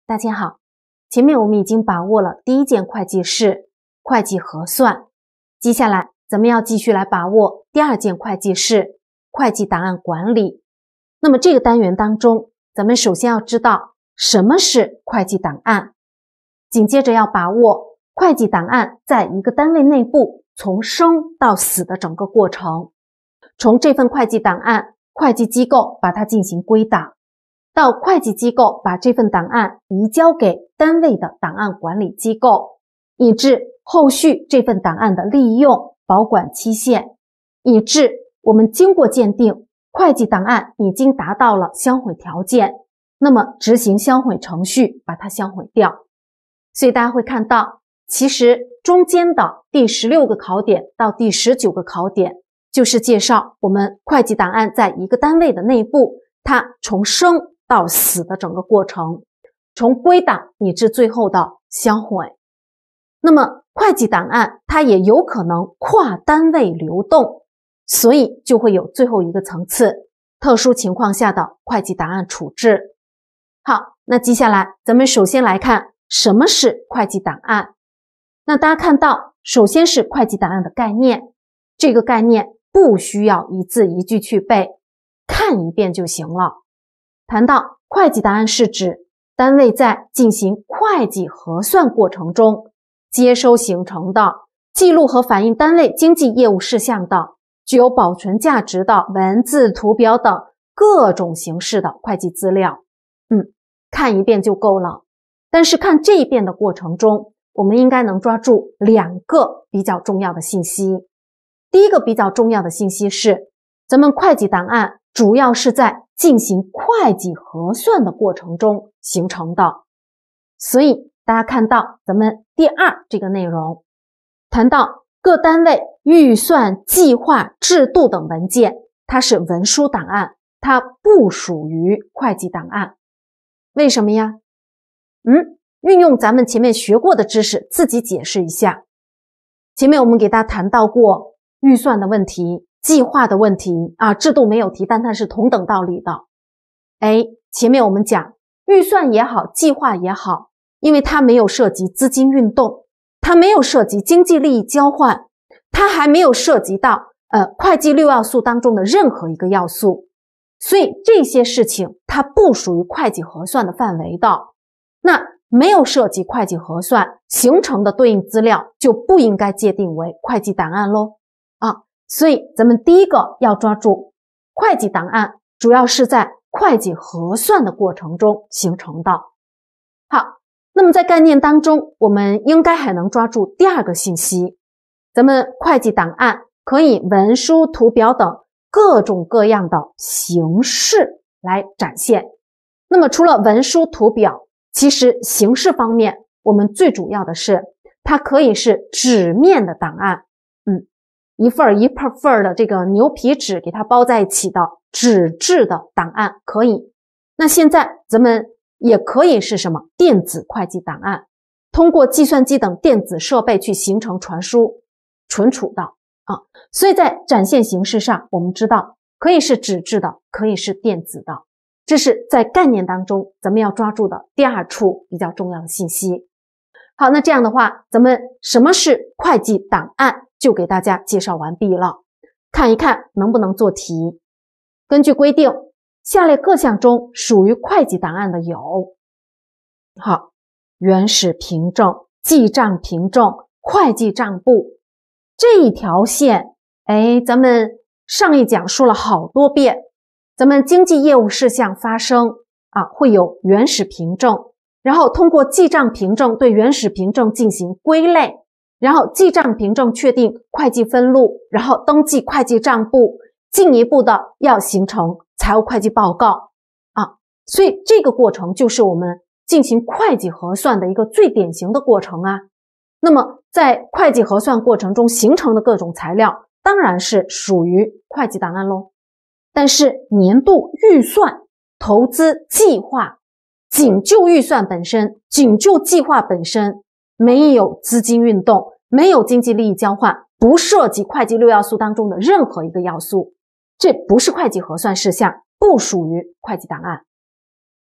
大家好，前面我们已经把握了第一件会计事，会计核算。接下来咱们要继续来把握第二件会计事，会计档案管理。那么这个单元当中，咱们首先要知道什么是会计档案，紧接着要把握会计档案在一个单位内部从生到死的整个过程，从这份会计档案，会计机构把它进行归档，到会计机构把这份档案移交给单位的档案管理机构，以至后续这份档案的利用、保管期限，以致我们经过鉴定，会计档案已经达到了销毁条件，那么执行销毁程序，把它销毁掉。所以大家会看到，其实中间的第16个考点到第19个考点，就是介绍我们会计档案在一个单位的内部，它从生到死的整个过程，从归档以至最后的销毁。那么会计档案它也有可能跨单位流动，所以就会有最后一个层次，特殊情况下的会计档案处置。好，那接下来咱们首先来看什么是会计档案。那大家看到，首先是会计档案的概念，这个概念不需要一字一句去背，看一遍就行了。谈到会计档案是指单位在进行会计核算过程中接收形成的、记录和反映单位经济业务事项的、具有保存价值的文字、图表等各种形式的会计资料。看一遍就够了。但是看这一遍的过程中，我们应该能抓住2个比较重要的信息。第一个比较重要的信息是，咱们会计档案主要是在进行会计核算的过程中形成的。所以大家看到咱们第2这个内容，谈到各单位预算、计划、制度等文件，它是文书档案，它不属于会计档案。为什么呀？运用咱们前面学过的知识，自己解释一下。前面我们给大家谈到过预算的问题、计划的问题制度没有提，但它是同等道理的。前面我们讲预算也好，计划也好，因为它没有涉及资金运动，它没有涉及经济利益交换，它还没有涉及到会计6要素当中的任何一个要素，所以这些事情它不属于会计核算的范围的。那没有涉及会计核算形成的对应资料就不应该界定为会计档案咯。所以咱们第一个要抓住，会计档案主要是在会计核算的过程中形成的。好，那么在概念当中，我们应该还能抓住第2个信息，咱们会计档案可以文书、图表等各种各样的形式来展现。那么除了文书、图表，其实形式方面我们最主要的是它可以是纸面的档案，一份一份的这个牛皮纸给它包在一起的纸质的档案可以。那现在咱们也可以是什么？电子会计档案，通过计算机等电子设备去形成传输存储的所以在展现形式上，我们知道可以是纸质的，可以是电子的。这是在概念当中咱们要抓住的第2处比较重要的信息。好，那这样的话，咱们什么是会计档案就给大家介绍完毕了。看一看能不能做题。根据规定，下列各项中属于会计档案的有：好，原始凭证、记账凭证、会计账簿。这一条线咱们上一讲说了好多遍，咱们经济业务事项发生会有原始凭证，然后通过记账凭证对原始凭证进行归类，然后记账凭证确定会计分录，然后登记会计账簿，进一步的要形成财务会计报告所以这个过程就是我们进行会计核算的一个最典型的过程那么在会计核算过程中形成的各种材料当然是属于会计档案咯。但是年度预算、投资计划，仅就预算本身，仅就计划本身，没有资金运动，没有经济利益交换，不涉及会计6要素当中的任何一个要素，这不是会计核算事项，不属于会计档案。好，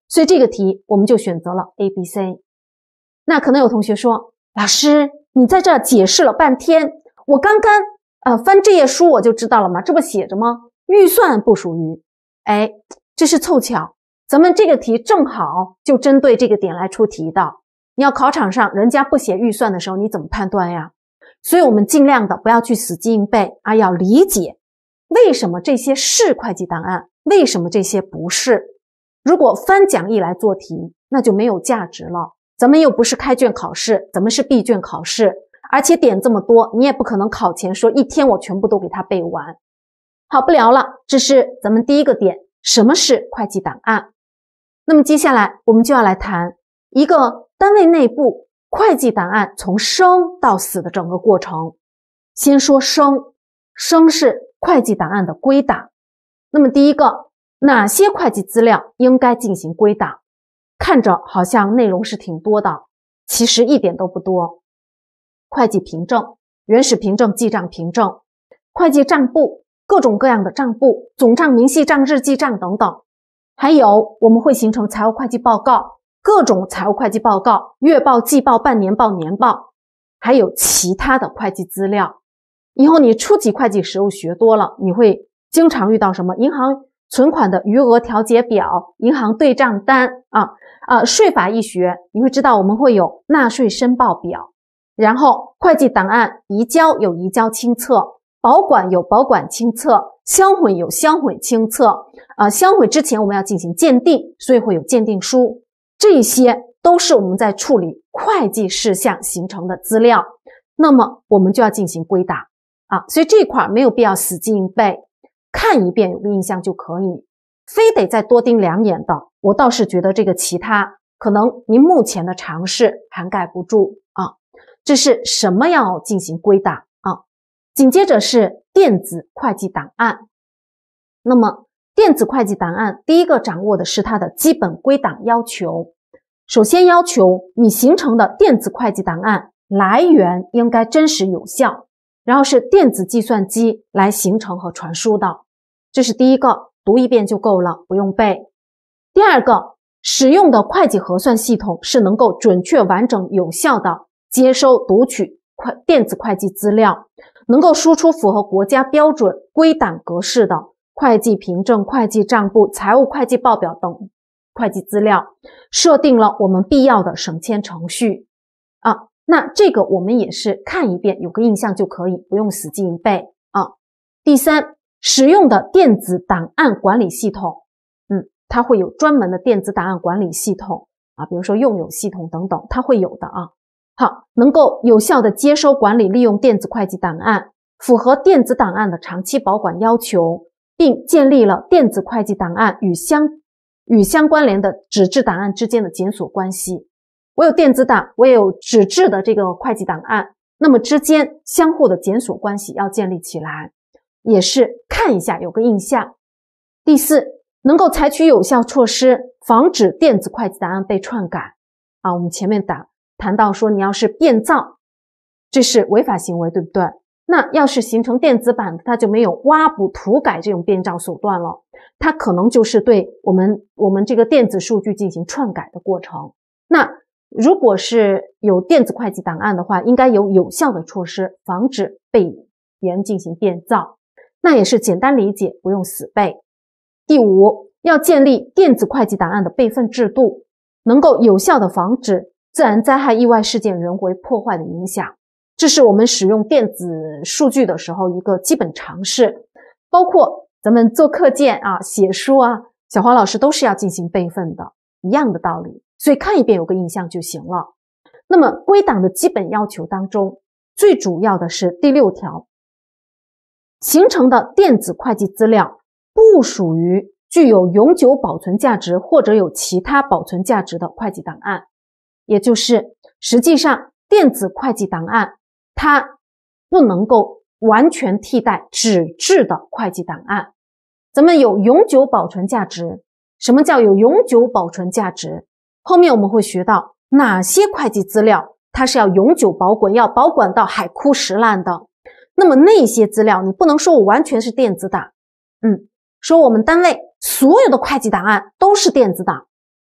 所以这个题我们就选择了 A、B、C。那可能有同学说，老师，你在这解释了半天，我刚刚翻这页书我就知道了嘛，这不写着吗？预算不属于。哎，这是凑巧，咱们这个题正好就针对这个点来出题的。你要考场上人家不写预算的时候，你怎么判断呀？所以我们尽量的不要去死记硬背啊，要理解为什么这些是会计档案，为什么这些不是。如果翻讲义来做题，那就没有价值了。咱们又不是开卷考试，咱们是闭卷考试，而且点这么多，你也不可能考前说一天我全部都给它背完。好，不聊了，这是咱们第一个点，什么是会计档案。那么接下来我们就要来谈一个单位内部会计档案从生到死的整个过程。先说生，生是会计档案的归档。那么第一个，哪些会计资料应该进行归档？看着好像内容是挺多的，其实一点都不多。会计凭证、原始凭证、记账凭证、会计账簿、各种各样的账簿、总账、明细账、日记账等等。还有我们会形成财务会计报告，各种财务会计报告、月报、季报、半年报、年报，还有其他的会计资料。以后你初级会计实务学多了，你会经常遇到什么？银行存款的余额调节表、银行对账单税法一学，你会知道我们会有纳税申报表，然后会计档案移交有移交清册，保管有保管清册，销毁有销毁清册，销毁之前我们要进行鉴定，所以会有鉴定书，这些都是我们在处理会计事项形成的资料，那么我们就要进行归档所以这块没有必要死记硬背，看一遍有个印象就可以，非得再多盯两眼的，我倒是觉得这个其他可能您目前的常识涵盖不住这是什么要进行归档紧接着是电子会计档案。那么电子会计档案第一个掌握的是它的基本归档要求。首先要求你形成的电子会计档案来源应该真实有效，然后是电子计算机来形成和传输的，这是第一个，读一遍就够了，不用背。第二个，使用的会计核算系统是能够准确、完整、有效的接收、读取电子会计资料，能够输出符合国家标准归档格式的会计凭证、会计账簿、财务会计报表等会计资料，设定了我们必要的省签程序那这个我们也是看一遍有个印象就可以，不用死记硬背第三，使用的电子档案管理系统它会有专门的电子档案管理系统比如说用友系统等等，它会有的好，能够有效的接收、管理、利用电子会计档案，符合电子档案的长期保管要求，并建立了电子会计档案与相关联的纸质档案之间的检索关系。我有电子档，我也有纸质的这个会计档案，那么之间相互的检索关系要建立起来，也是看一下有个印象。第四，能够采取有效措施防止电子会计档案被篡改我们前面谈到说你要是变造，这是违法行为，对不对？那要是形成电子版的，它就没有挖补涂改这种变造手段了，它可能就是对我们这个电子数据进行篡改的过程。那如果是有电子会计档案的话，应该有有效的措施防止被人进行变造，那也是简单理解，不用死背。第五，要建立电子会计档案的备份制度，能够有效的防止自然灾害、意外事件、人为破坏的影响，这是我们使用电子数据的时候一个基本常识。包括咱们做课件写书小黄老师都是要进行备份的，一样的道理，所以看一遍有个印象就行了。那么归档的基本要求当中，最主要的是第6条，形成的电子会计资料不属于具有永久保存价值或者有其他保存价值的会计档案，也就是实际上电子会计档案它不能够完全替代纸质的会计档案。咱们有永久保存价值，什么叫有永久保存价值？后面我们会学到哪些会计资料它是要永久保管，要保管到海枯石烂的。那么那些资料你不能说我完全是电子档，说我们单位所有的会计档案都是电子档，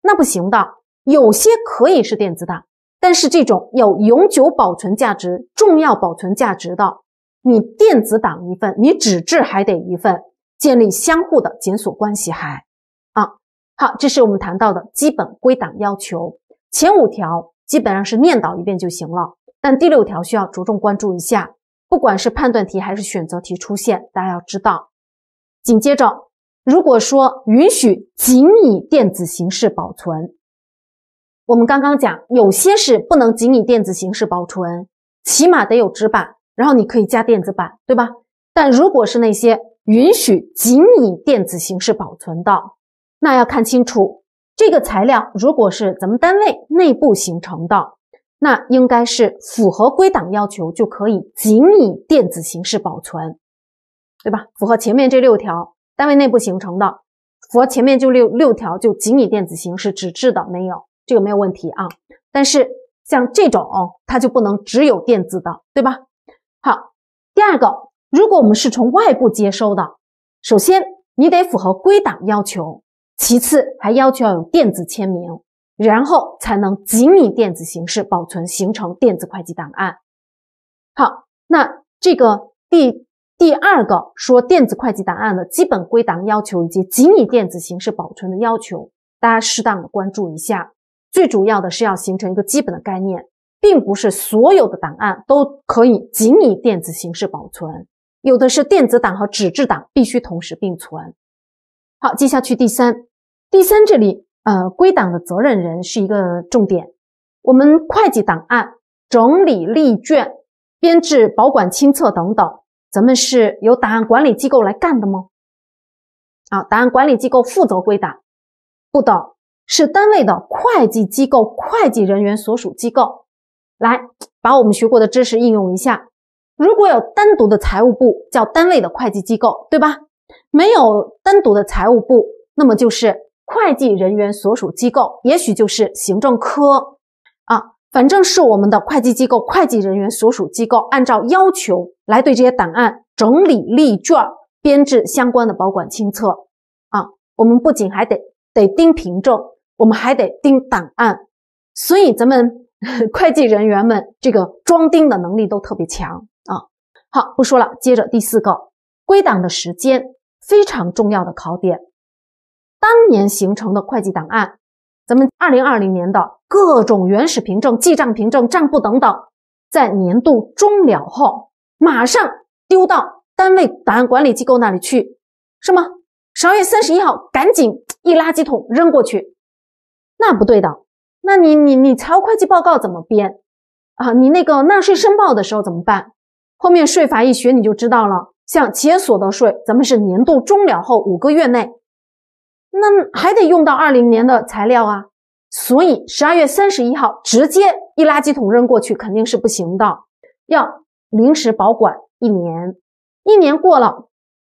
那不行的。有些可以是电子档，但是这种有永久保存价值、重要保存价值的，你电子档一份，你纸质还得一份，建立相互的检索关系还好，这是我们谈到的基本归档要求。前5条基本上是念叨一遍就行了，但第6条需要着重关注一下，不管是判断题还是选择题出现，大家要知道。紧接着，如果说允许仅以电子形式保存，我们刚刚讲有些是不能仅以电子形式保存，起码得有纸板，然后你可以加电子版，对吧？但如果是那些允许仅以电子形式保存的，那要看清楚，这个材料如果是咱们单位内部形成的，那应该是符合归档要求就可以仅以电子形式保存，对吧？符合前面这6条，单位内部形成的，符合前面就六条就仅以电子形式，纸质的没有，这个没有问题啊。但是像这种它就不能只有电子的，对吧？好，第二个，如果我们是从外部接收的，首先你得符合归档要求，其次还要求要有电子签名，然后才能仅以电子形式保存，形成电子会计档案。好，那这个第二个说电子会计档案的基本归档要求以及仅以电子形式保存的要求，大家适当的关注一下。最主要的是要形成一个基本的概念，并不是所有的档案都可以仅以电子形式保存，有的是电子档和纸质档必须同时并存。好，接下去第三这里归档的责任人是一个重点。我们会计档案整理立卷、编制、保管、清册等等，咱们是由档案管理机构来干的吗？档案管理机构负责归档？不的，是单位的会计机构、会计人员所属机构。来，把我们学过的知识应用一下。如果有单独的财务部，叫单位的会计机构，对吧？没有单独的财务部，那么就是会计人员所属机构，也许就是行政科反正是我们的会计机构、会计人员所属机构按照要求来对这些档案整理立卷、编制相关的保管清册我们不仅还得盯凭证，我们还得盯档案，所以咱们会计人员们这个装盯的能力都特别强好，不说了，接着第4个，归档的时间，非常重要的考点。当年形成的会计档案，咱们2020年的各种原始凭证、记账凭证、账簿等等，在年度终了后马上丢到单位档案管理机构那里去，是吗？12月31号赶紧一垃圾桶扔过去。那不对的，那你财务会计报告怎么编你那个纳税申报的时候怎么办？后面税法一学你就知道了，像企业所得税，咱们是年度终了后5个月内，那还得用到20年的材料所以12月31号直接一垃圾桶扔过去肯定是不行的，要临时保管1年，1年过了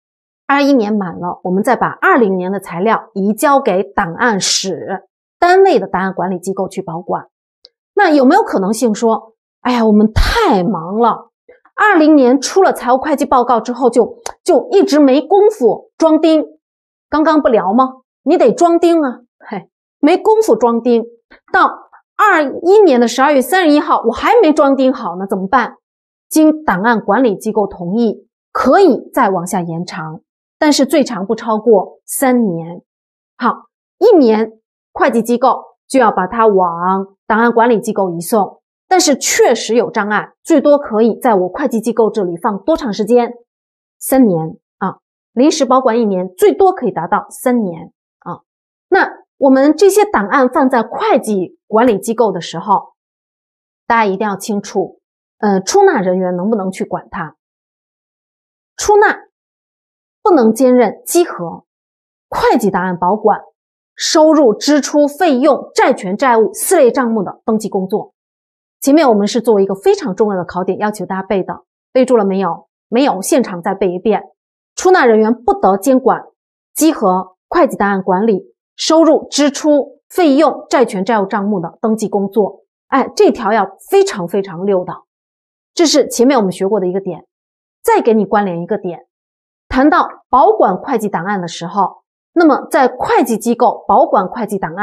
，21年满了，我们再把20年的材料移交给档案室，单位的档案管理机构去保管。那有没有可能性说，哎呀，我们太忙了，20年出了财务会计报告之后就一直没功夫装订，刚刚不聊吗？你得装订没功夫装订，到21年的12月31号我还没装订好呢，怎么办？经档案管理机构同意，可以再往下延长，但是最长不超过3年。好，1年会计机构就要把它往档案管理机构移送，但是确实有障碍，最多可以在我会计机构这里放多长时间？3年临时保管1年，最多可以达到3年那我们这些档案放在会计管理机构的时候，大家一定要清楚出纳人员能不能去管它。出纳不能兼任稽核、会计档案保管、收入、支出、费用、债权、债务4类账目的登记工作。前面我们是作为一个非常重要的考点要求大家背的，背住了没有？没有，现场再背一遍。出纳人员不得监管稽核、会计档案管理、收入、支出、费用、债权、债务账目的登记工作。这条要非常非常溜的，这是前面我们学过的一个点。再给你关联一个点，谈到保管会计档案的时候，那么在会计机构保管会计档案，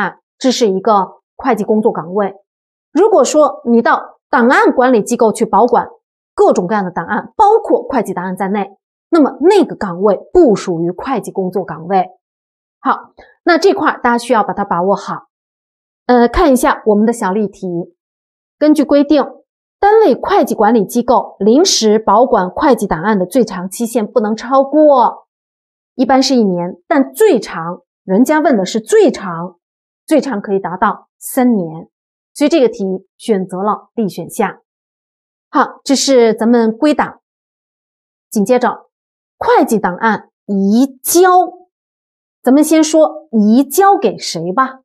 这是一个会计工作岗位。如果说你到档案管理机构去保管各种各样的档案，包括会计档案在内，那么那个岗位不属于会计工作岗位。好，那这块大家需要把它把握好。看一下我们的小例题。根据规定，单位会计管理机构临时保管会计档案的最长期限不能超过，一般是1年，但最长，人家问的是最长，最长可以达到3年。所以这个题选择了 D 选项。好，这是咱们归档。紧接着，会计档案移交，咱们先说移交给谁吧？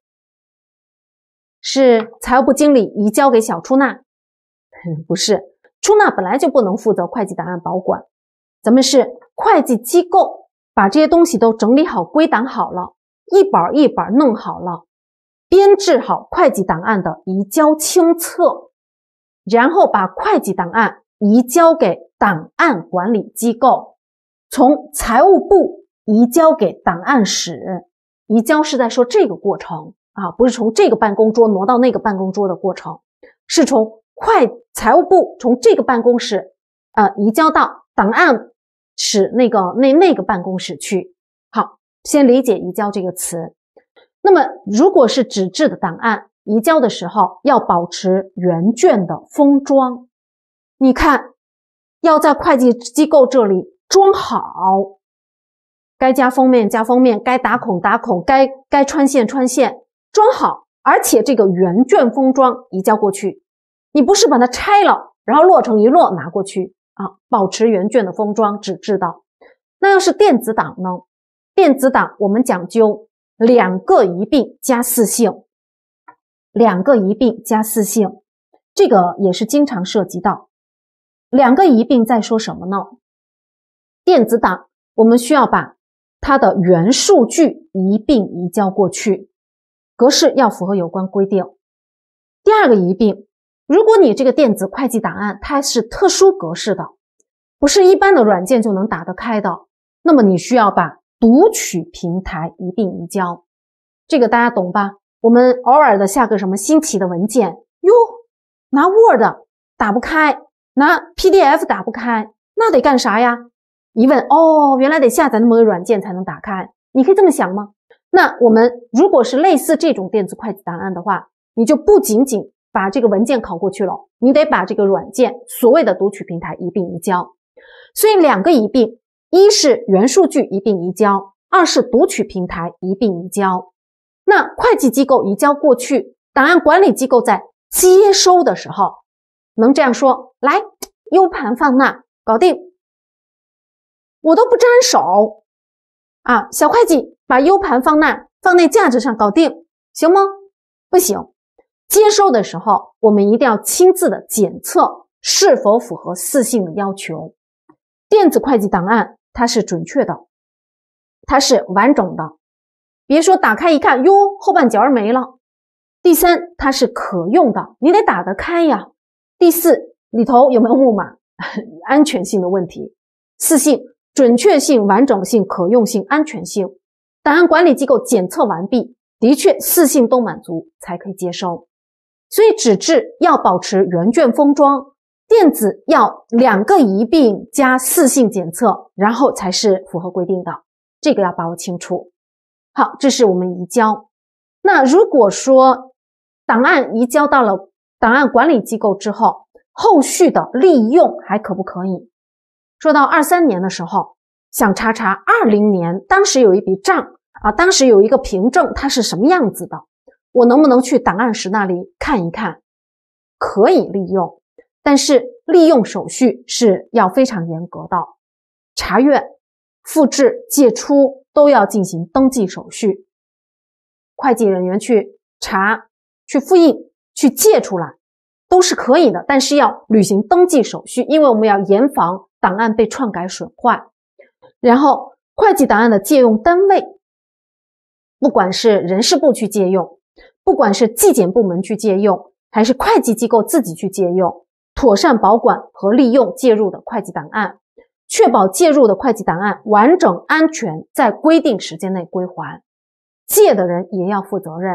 是财务部经理移交给小出纳？不是，出纳本来就不能负责会计档案保管，咱们是会计机构把这些东西都整理好、归档好了，一本一本弄好了，编制好会计档案的移交清册，然后把会计档案移交给档案管理机构，从财务部移交给档案室。移交是在说这个过程啊，不是从这个办公桌挪到那个办公桌的过程，是从财务部从这个办公室移交到档案室那个办公室去。好，先理解移交这个词。那么如果是纸质的档案，移交的时候要保持原卷的封装。你看，要在会计机构这里装好，该加封面加封面，该打孔打孔，该穿线穿线，装好，而且这个原卷封装移交过去。你不是把它拆了，然后摞成一摞拿过去啊，保持原卷的封装，纸质的。那要是电子档呢？电子档我们讲究2个一并加4姓，2个一并加4姓，这个也是经常涉及到。2个一并在说什么呢？电子档我们需要把它的原数据一并移交过去，格式要符合有关规定。第2个一并，如果你这个电子会计档案它是特殊格式的，不是一般的软件就能打得开的，那么你需要把读取平台一并移交。这个大家懂吧？我们偶尔的下个什么新奇的文件，哟，拿 Word 打不开，拿 PDF 打不开，那得干啥呀？一问，哦，原来得下载那么个软件才能打开。你可以这么想吗？那我们如果是类似这种电子会计档案的话，你就不仅仅把这个文件拷过去了，你得把这个软件所谓的读取平台一并移交。所以2个一并，一是原数据一并移交，2是读取平台一并移交。那会计机构移交过去，档案管理机构在接收的时候，能这样说，来 U 盘放那，搞定。我都不沾手啊，小会计把 U 盘放那架子上搞定，行吗？不行。接收的时候，我们一定要亲自的检测是否符合4姓的要求。电子会计档案它是准确的，它是完整的，别说打开一看，哟，后半截没了。第3，它是可用的，你得打得开呀。第4，里头有没有木马？安全性的问题。4姓，准确性、完整性、可用性、安全性。档案管理机构检测完毕，的确4姓都满足才可以接收。所以纸质要保持原卷封装，电子要2个一并加4姓检测，然后才是符合规定的，这个要把握清楚。好，这是我们移交。那如果说档案移交到了档案管理机构之后，后续的利用还可不可以？说到23年的时候，想查查20年当时有一笔账啊，当时有一个凭证，它是什么样子的，我能不能去档案室那里看一看？可以利用，但是利用手续是要非常严格的，查阅、复制、借出都要进行登记手续。会计人员去查、去复印、去借出来都是可以的，但是要履行登记手续，因为我们要严防档案被篡改损坏。然后会计档案的借用单位，不管是人事部去借用，不管是纪检部门去借用，还是会计机构自己去借用，妥善保管和利用借入的会计档案，确保借入的会计档案完整安全，在规定时间内归还。借的人也要负责任，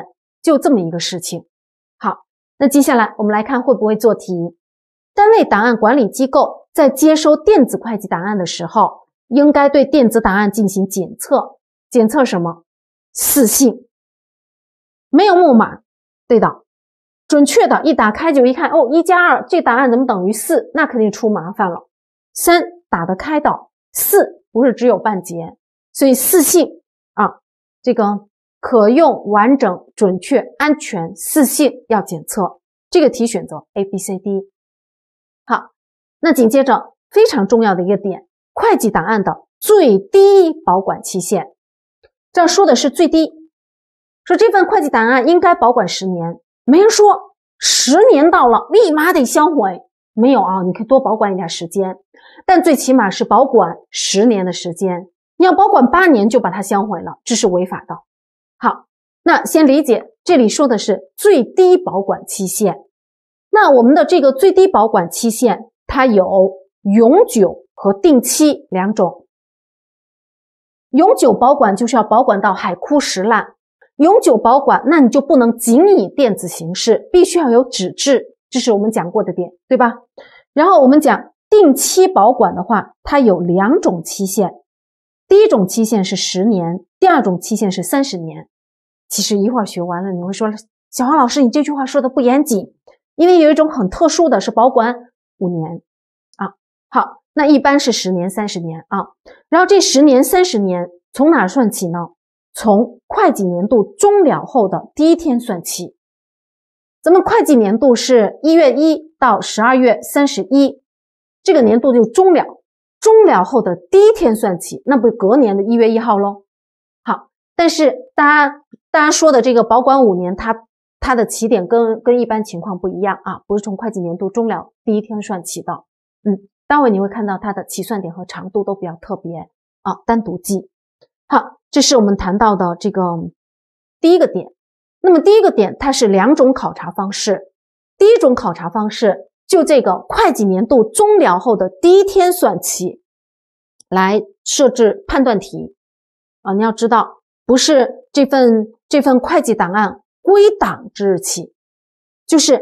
就这么一个事情。好，那接下来我们来看会不会做题。单位档案管理机构在接收电子会计档案的时候，应该对电子档案进行检测。检测什么？四信。没有木马，对的，准确的一打开就一看，哦，1加2这档案怎么等于4？那肯定出麻烦了。3打得开的，4不是只有半截，所以四信啊，这个可用、完整、准确、安全，四信要检测。这个题选择 A、B、C、D。好，那紧接着非常重要的一个点，会计档案的最低保管期限。这儿说的是最低，说这份会计档案应该保管10年，没人说10年到了立马得销毁，没有啊，你可以多保管一点时间，但最起码是保管10年的时间。你要保管8年就把它销毁了，这是违法的。好，那先理解这里说的是最低保管期限。那我们的这个最低保管期限，它有永久和定期两种。永久保管就是要保管到海枯石烂，永久保管那你就不能仅以电子形式，必须要有纸质，这是我们讲过的点，对吧？然后我们讲定期保管的话，它有2种期限，第一种期限是10年，第二种期限是30年。其实一会儿学完了你会说，小黄老师你这句话说的不严谨，因为有一种很特殊的是保管5年啊。好，那一般是10年、30年啊。然后这10年、30年从哪算起呢？从会计年度终了后的第一天算起。咱们会计年度是1月1到12月31，这个年度就终了，终了后的第一天算起，那不隔年的1月1号咯。好，但是大家说的这个保管5年，它的起点跟一般情况不一样啊，不是从会计年度终了第一天算起的。待会你会看到它的起算点和长度都比较特别啊，单独记。好，这是我们谈到的这个第一个点。那么第一个点它是2种考察方式。第一种考察方式就这个会计年度终了后的第一天算起来设置判断题啊，你要知道不是这份会计档案归档之日起，就是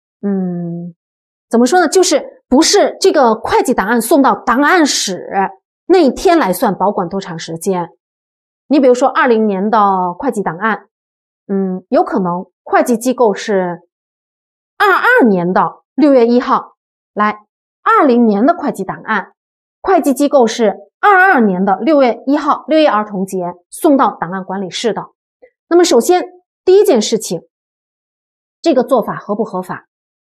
怎么说呢，就是不是这个会计档案送到档案室那一天来算保管多长时间。你比如说20年的会计档案，有可能会计机构是22年的6月1号来，20年的会计档案，会计机构是22年的6月1号6一儿童节送到档案管理室的。那么首先第一件事情，这个做法合不合法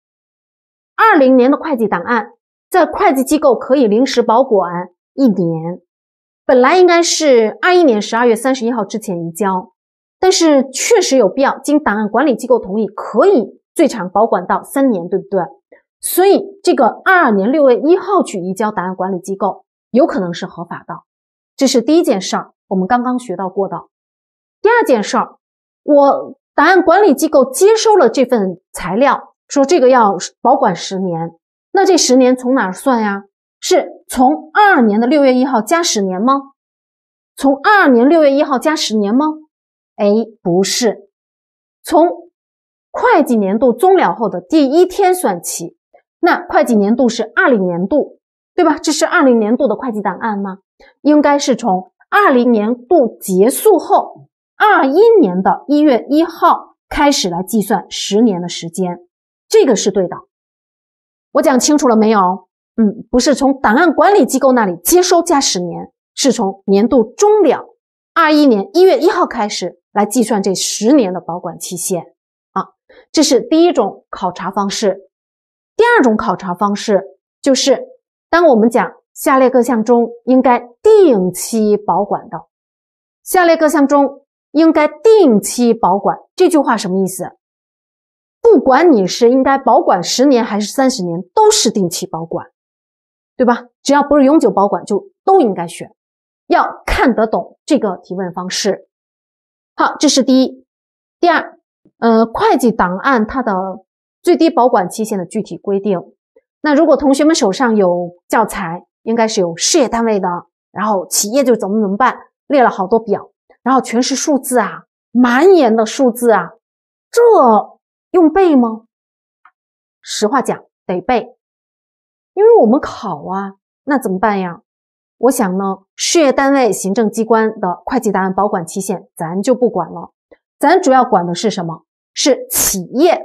？20年的会计档案在会计机构可以临时保管1年，本来应该是21年12月31号之前移交，但是确实有必要经档案管理机构同意，可以最长保管到3年，对不对？所以这个22年6月1号去移交档案管理机构有可能是合法的，这是第一件事儿，我们刚刚学到过的。第二件事儿，我档案管理机构接收了这份材料，说这个要保管10年，那这10年从哪儿算呀？是从22年的6月1号加10年吗？从22年6月1号加10年吗？不是，从会计年度终了后的第一天算起。那会计年度是20年度，对吧？这是20年度的会计档案吗？应该是从20年度结束后21年的1月1号开始来计算10年的时间，这个是对的。我讲清楚了没有？不是从档案管理机构那里接收加10年，是从年度终了21年1月1号开始来计算这10年的保管期限啊。这是第一种考察方式。第二种考察方式就是当我们讲下列各项中应该定期保管的，下列各项中应该定期保管，这句话什么意思？不管你是应该保管10年还是30年，都是定期保管，对吧？只要不是永久保管就都应该选，要看得懂这个提问方式。好，这是第一。第二，会计档案它的最低保管期限的具体规定。那如果同学们手上有教材，应该是有事业单位的，然后企业就怎么办，列了好多表，然后全是数字啊，满眼的数字啊， 这用背吗？实话讲，得背，因为我们考啊，那怎么办呀？我想呢，事业单位、行政机关的会计档案保管期限，咱就不管了，咱主要管的是什么？是企业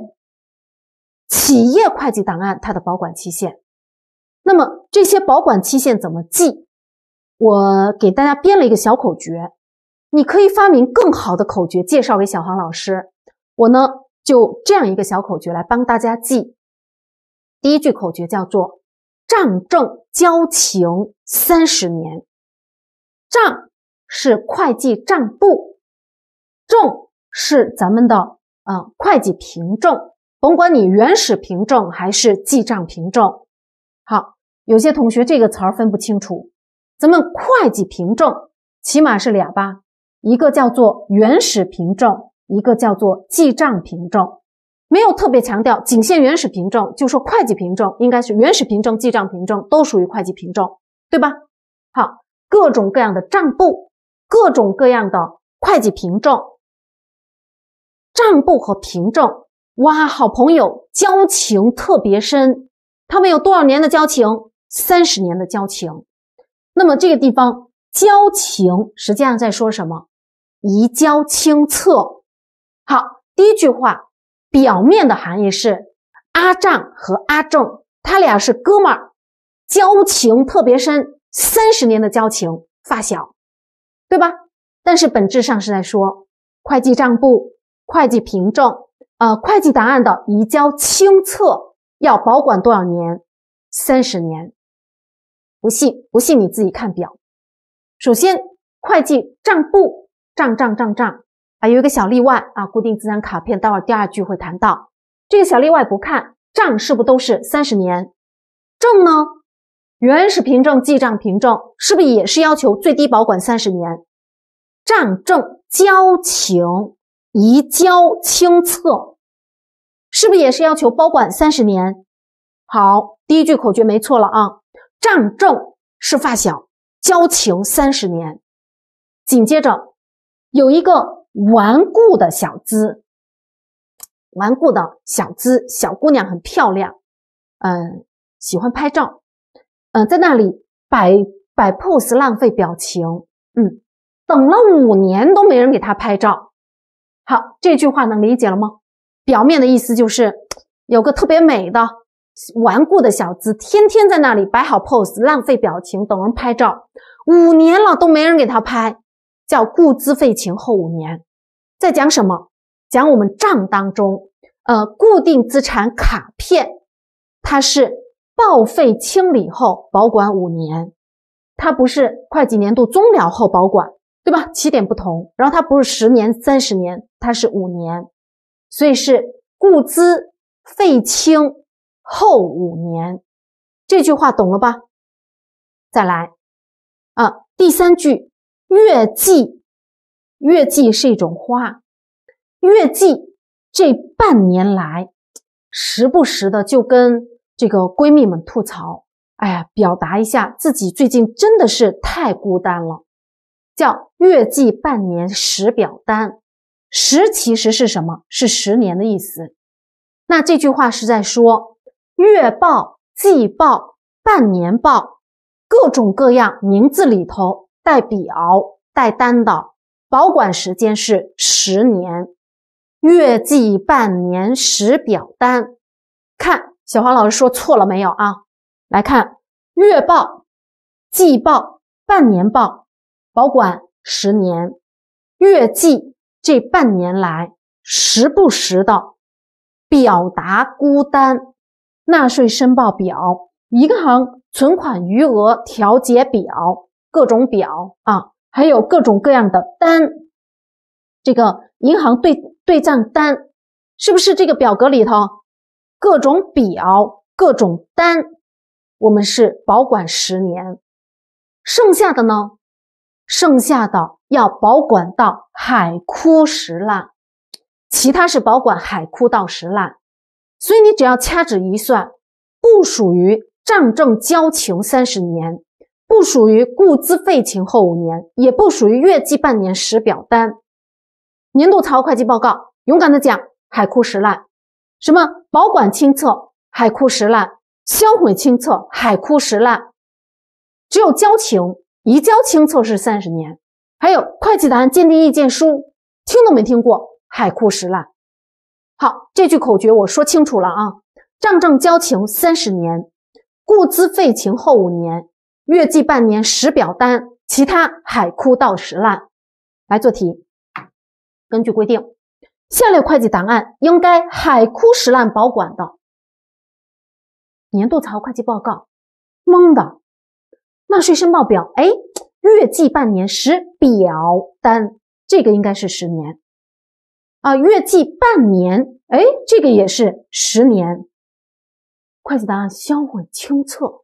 会计档案它的保管期限。那么这些保管期限怎么记？我给大家编了一个小口诀，你可以发明更好的口诀介绍给小黄老师。我呢就这样一个小口诀来帮大家记。第一句口诀叫做账正交情30年。账是会计账簿，正是咱们的会计凭证，甭管你原始凭证还是记账凭证。好，有些同学这个词儿分不清楚，咱们会计凭证起码是俩吧，一个叫做原始凭证，一个叫做记账凭证，没有特别强调仅限原始凭证，就说会计凭证应该是原始凭证、记账凭证都属于会计凭证，对吧？好，各种各样的账簿，各种各样的会计凭证，账簿和凭证，哇，好朋友交情特别深，他们有多少年的交情？30年的交情。那么这个地方交情实际上在说什么？移交清册。好，第一句话表面的含义是阿丈和阿正他俩是哥们儿，交情特别深，30年的交情，发小，对吧？但是本质上是在说会计账簿、会计凭证会计档案的移交清册要保管多少年？30年。不信你自己看表。首先会计账簿，账有一个小例外固定资产卡片待会儿第二句会谈到，这个小例外不看，账是不是都是30年？正呢，原始凭证、记账凭证是不是也是要求最低保管30年？账正交情移交清册是不是也是要求保管30年？好，第一句口诀没错了啊，账正是发小，交情30年。紧接着有一个顽固的小资，小姑娘很漂亮，喜欢拍照，在那里摆 pose 浪费表情，等了5年都没人给她拍照。好，这句话能理解了吗？表面的意思就是有个特别美的顽固的小资，天天在那里摆好 pose 浪费表情等人拍照，5年了都没人给他拍，叫顾资废情后5年。在讲什么？讲我们账当中固定资产卡片，它是报废清理后保管5年，它不是会计年度终了后保管，对吧？起点不同，然后它不是10年、30年，它是5年，所以是顾资废清后5年。这句话懂了吧？再来第3句月季，月季是一种花，月季这半年来时不时的就跟这个闺蜜们吐槽，哎呀，表达一下自己最近真的是太孤单了，叫月季半年实表单。实其实是什么？是10年的意思。那这句话是在说月报、季报、半年报，各种各样名字里头带表带单的保管时间是10年。月季半年实表单，看小黄老师说错了没有啊？来看月报、季报、半年报保管10年，月季这半年来时不时的表达孤单，纳税申报表、银行存款余额调节表，各种表还有各种各样的单，这个银行对账单是不是这个表格里头各种表、各种单，我们是保管10年。剩下的呢？剩下的要保管到海枯石烂，其他是保管海枯到石烂。所以你只要掐指一算，不属于账正交情30年，不属于顾资废情后5年，也不属于月季半年实表单。年度财务会计报告勇敢的讲， 海枯石烂，什么保管清册海枯石烂，销毁清册海枯石烂。只有交情移交清册是30年，还有会计档案鉴定意见书，听都没听过，海枯石烂。好，这句口诀我说清楚了啊，账证交情30年，故资废罄后5年，月计半年实表单，其他海枯到石烂。来做题，根据规定，下列会计档案应该海枯石烂保管的。年度财务会计报告，懵的。纳税申报表，月计半年实表单，这个应该是10年啊。月计半年，这个也是10年。会计档案销毁清册，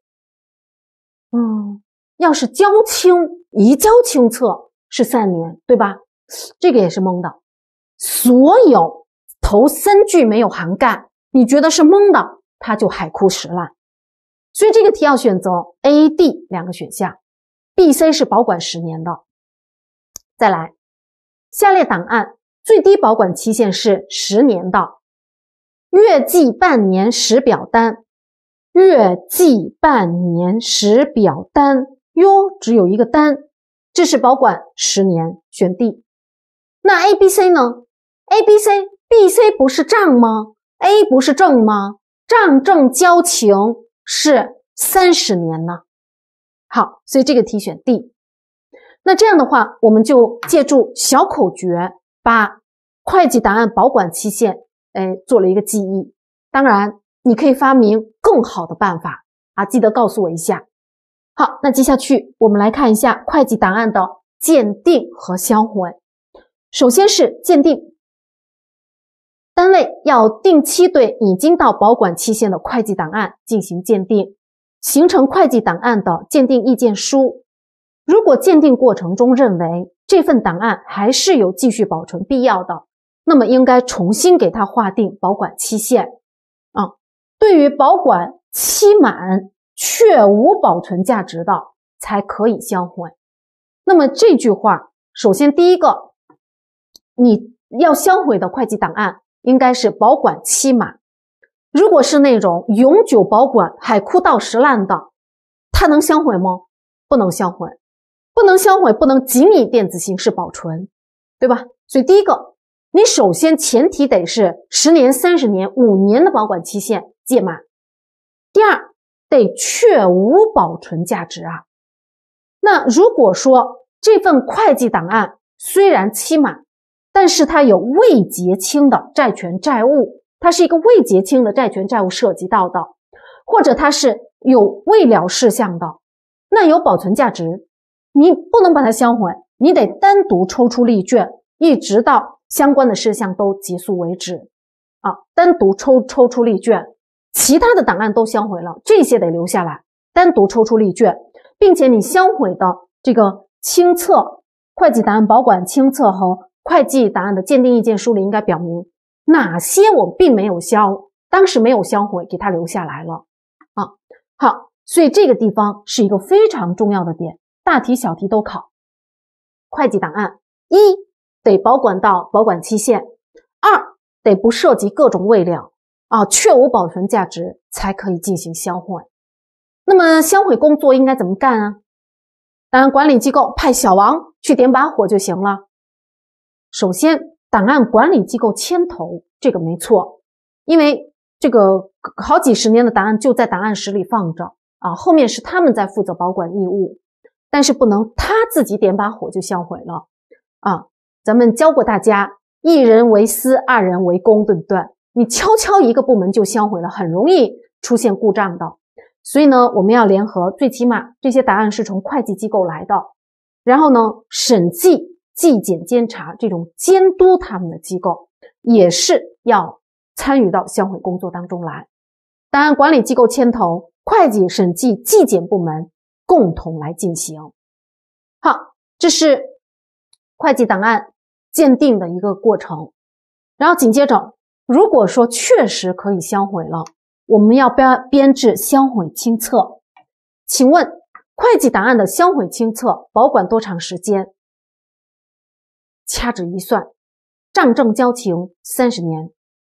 要是交清移交清册是3年，对吧？这个也是蒙的。所有头3句没有涵盖，你觉得是蒙的，它就海枯石烂。所以这个题要选择 A、D 2个选项 ，B、C 是保管10年的。再来，下列档案最低保管期限是10年的，月计半年实表单，月计半年实表单哟，只有一个单，这是保管10年，选 D。那 A、B、C 呢 ？A、B、C，B、C 不是账吗 ？A 不是证吗？账证交情是30年呢。好，所以这个题选 D。那这样的话，我们就借助小口诀，把会计档案保管期限，做了一个记忆。当然，你可以发明更好的办法啊，记得告诉我一下。好，那接下去我们来看一下会计档案的鉴定和销毁。首先是鉴定，单位要定期对已经到保管期限的会计档案进行鉴定，形成会计档案的鉴定意见书。如果鉴定过程中认为这份档案还是有继续保存必要的，那么应该重新给它划定保管期限。对于保管期满确无保存价值的，才可以销毁。那么这句话，首先第一个，你要销毁的会计档案应该是保管期满。如果是那种永久保管海枯到石烂的，它能销毁吗？不能销毁，不能销毁，不能仅以电子形式保存，对吧？所以第一个，你首先前提得是10年、30年、5年的保管期限届满。第二，得确无保存价值啊。那如果说这份会计档案虽然期满，但是它有未结清的债权债务，它是一个未结清的债权债务涉及到的，或者它是有未了事项的，那有保存价值，你不能把它销毁，你得单独抽出例卷，一直到相关的事项都结束为止啊，单独抽出例卷，其他的档案都销毁了，这些得留下来，单独抽出例卷，并且你销毁的这个清册、会计档案保管清册和会计档案的鉴定意见书里应该表明哪些我并没有当时没有销毁，给它留下来了啊。好，所以这个地方是一个非常重要的点，大题小题都考。会计档案，一得保管到保管期限，二得不涉及各种未了啊，确无保存价值才可以进行销毁。那么销毁工作应该怎么干啊？档案管理机构派小王去点把火就行了。首先，档案管理机构牵头，这个没错，因为这个好几十年的档案就在档案室里放着啊，后面是他们在负责保管义务，但是不能他自己点把火就销毁了啊。咱们教过大家，一人为司，二人为公，对不对？你悄悄一个部门就销毁了，很容易出现故障的。所以呢，我们要联合，最起码这些档案是从会计机构来的，然后呢，审计、纪检监察这种监督他们的机构也是要参与到销毁工作当中来。档案管理机构牵头，会计、审计、纪检部门共同来进行。好，这是会计档案鉴定的一个过程。然后紧接着，如果说确实可以销毁了，我们要编制销毁清册。请问会计档案的销毁清册保管多长时间？掐指一算，账证交情30年，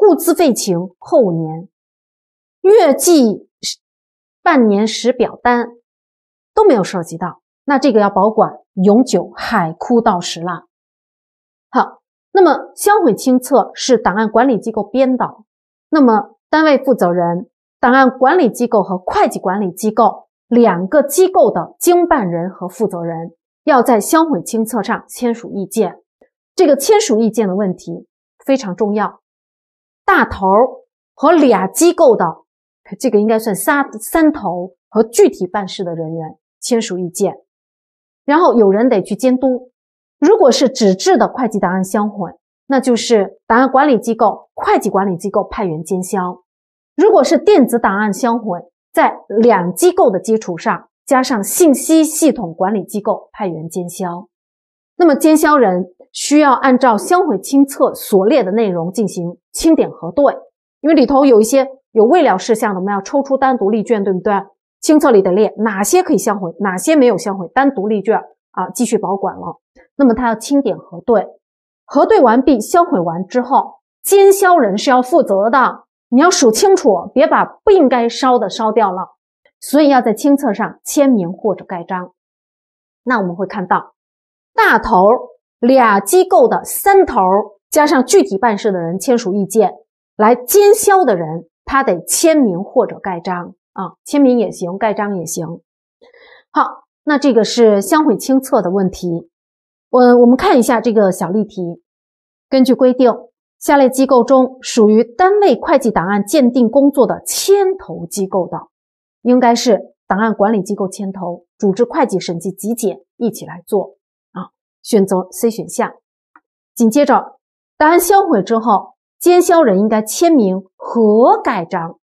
故资废请后年，月计半年时表单都没有涉及到，那这个要保管永久海枯到时了。好，那么销毁清册是档案管理机构编导，那么单位负责人、档案管理机构和会计管理机构两个机构的经办人和负责人要在销毁清册上签署意见。这个签署意见的问题非常重要，大头和俩机构的这个应该算三头和具体办事的人员签署意见，然后有人得去监督。如果是纸质的会计档案销毁，那就是档案管理机构、会计管理机构派员监销。如果是电子档案销毁，在两机构的基础上加上信息系统管理机构派员监销。那么监销人需要按照销毁清册所列的内容进行清点核对，因为里头有一些有未了事项的，我们要抽出单独立卷，对不对？清册里得列哪些可以销毁，哪些没有销毁，单独立卷继续保管了。那么他要清点核对，核对完毕，销毁完之后，监销人是要负责的，你要数清楚，别把不应该烧的烧掉了。所以要在清册上签名或者盖章。那我们会看到大头俩机构的三头加上具体办事的人签署意见，来监销的人他得签名或者盖章签名也行，盖章也行。好，那这个是销毁清册的问题。我们看一下这个小例题。根据规定，下列机构中属于单位会计档案鉴定工作的牵头机构的，应该是档案管理机构牵头，组织会计审计集检一起来做选择 C 选项。紧接着，档案销毁之后，监销人应该签名和盖章。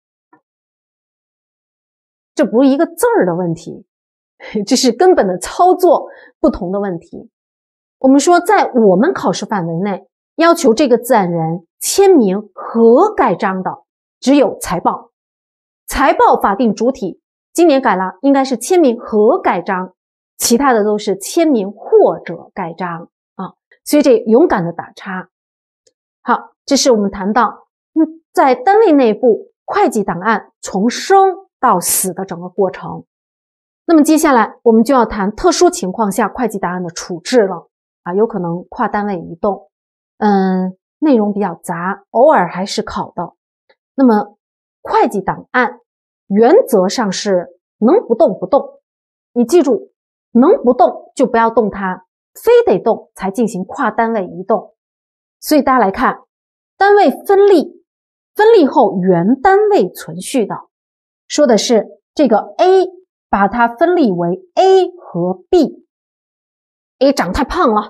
这不是一个字儿的问题，这是根本的操作不同的问题。我们说，在我们考试范围内，要求这个自然人签名和盖章的只有财报。财报法定主体今年改了，应该是签名和盖章，其他的都是签名或者盖章所以这勇敢的打叉。好，这是我们谈到在单位内部会计档案从生到死的整个过程。那么接下来我们就要谈特殊情况下会计档案的处置了有可能跨单位移动，内容比较杂，偶尔还是考的。那么会计档案原则上是能不动不动，你记住，能不动就不要动它，非得动才进行跨单位移动。所以大家来看，单位分立，分立后原单位存续的，说的是这个 A 把它分立为 A 和 B。A 长太胖了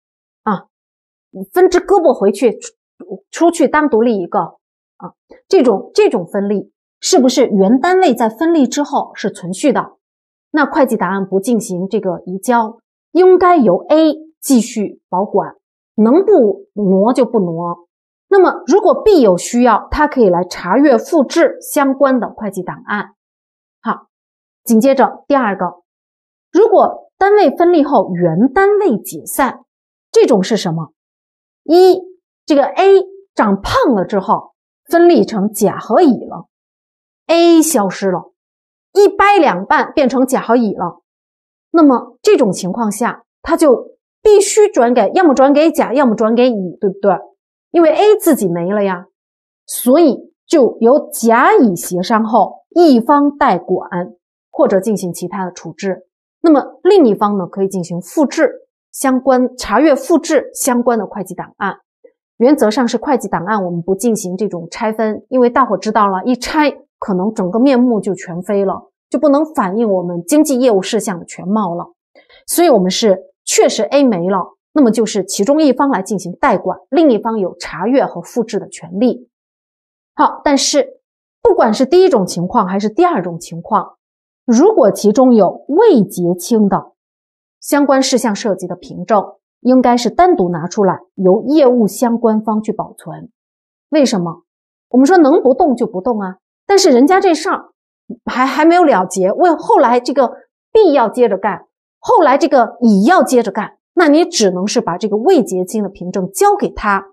分支胳膊回去，出去单独立一个这种分立是不是原单位在分立之后是存续的？那会计档案不进行这个移交，应该由 A 继续保管，能不挪就不挪。那么如果 B 有需要，它可以来查阅复制相关的会计档案。好，紧接着第二个，如果单位分立后原单位解散，这种是什么？这个 A 长胖了之后分立成甲和乙了， A 消失了，一掰两半变成甲和乙了。那么这种情况下，它就必须转给，要么转给甲，要么转给乙，对不对？因为 A 自己没了呀，所以就由甲乙协商后，一方代管或者进行其他的处置。那么另一方呢，可以进行复制相关，查阅复制相关的会计档案。原则上是会计档案我们不进行这种拆分，因为大伙知道了，一拆可能整个面目就全非了，就不能反映我们经济业务事项的全貌了。所以我们是确实 A 没了，那么就是其中一方来进行代管，另一方有查阅和复制的权利。好，但是不管是第一种情况还是第二种情况，如果其中有未结清的相关事项涉及的凭证，应该是单独拿出来由业务相关方去保存。为什么？我们说能不动就不动但是人家这事儿还没有了结，后来这个 B 要接着干，后来这个乙要接着干，那你只能是把这个未结清的凭证交给他，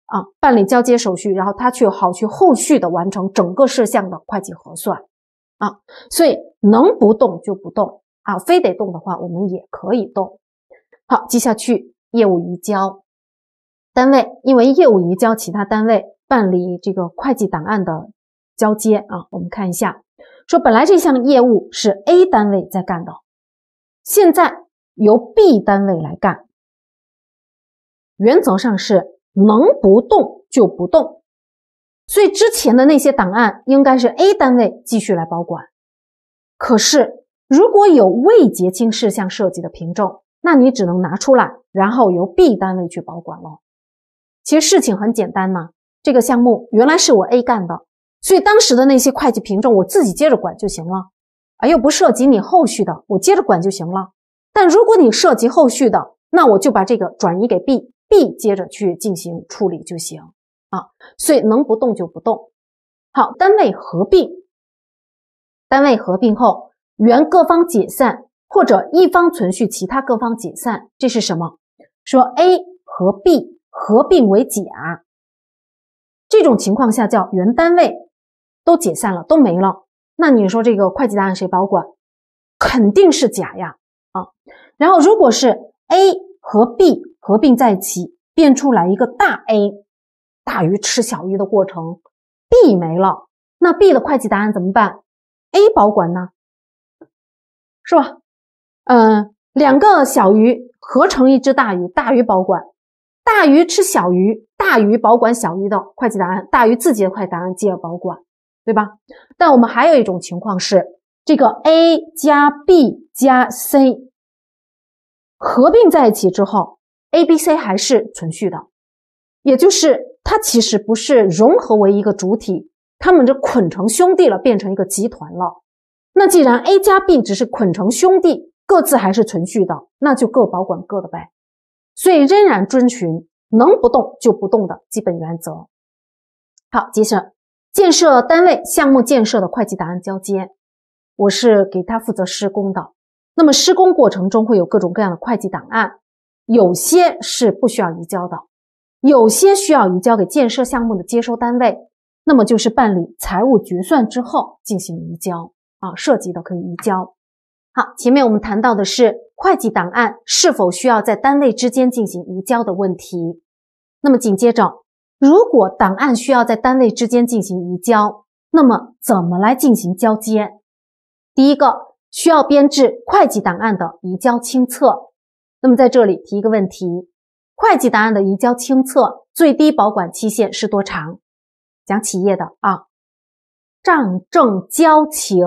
办理交接手续，然后他去后续的完成整个事项的会计核算所以能不动就不动非得动的话我们也可以动。好，接下去业务移交，单位因为业务移交其他单位办理这个会计档案的交接我们看一下，说本来这项业务是 A 单位在干的，现在由 B 单位来干，原则上是能不动就不动，所以之前的那些档案应该是 A 单位继续来保管。可是如果有未结清事项涉及的凭证，那你只能拿出来，然后由 B 单位去保管了。其实事情很简单嘛，这个项目原来是我 A 干的，所以当时的那些会计凭证我自己接着管就行了又不涉及你后续的，我接着管就行了。但如果你涉及后续的，那我就把这个转移给 B 接着去进行处理就行所以能不动就不动。好，单位合并，单位合并后原各方解散或者一方存续其他各方解散，这是什么？说 A 和 B 合并为甲，这种情况下叫原单位都解散了，都没了，那你说这个会计档案谁保管？肯定是甲呀然后如果是 A 和 B 合并在一起，变出来一个大 A 大于吃小于的过程， B 没了，那 B 的会计档案怎么办？ A 保管呢，是吧？两个小鱼合成一只大鱼，大鱼保管，大鱼吃小鱼，大鱼保管小鱼的会计档案，大鱼自己的会计档案接着保管，对吧？但我们还有一种情况是，这个 A 加 B 加 C 合并在一起之后 ，A、B、C 还是存续的，也就是它其实不是融合为一个主体，它们这捆成兄弟了，变成一个集团了。那既然 A 加 B 只是捆成兄弟，各自还是存续的，那就各保管各的呗。所以仍然遵循能不动就不动的基本原则。好，接着建设单位项目建设的会计档案交接，我是给他负责施工的。那么施工过程中会有各种各样的会计档案，有些是不需要移交的，有些需要移交给建设项目的接收单位，那么就是办理财务决算之后进行移交涉及的可以移交。好，前面我们谈到的是会计档案是否需要在单位之间进行移交的问题。那么紧接着，如果档案需要在单位之间进行移交，那么怎么来进行交接？第一个，需要编制会计档案的移交清册。那么在这里提一个问题，会计档案的移交清册最低保管期限是多长？讲企业的账正交情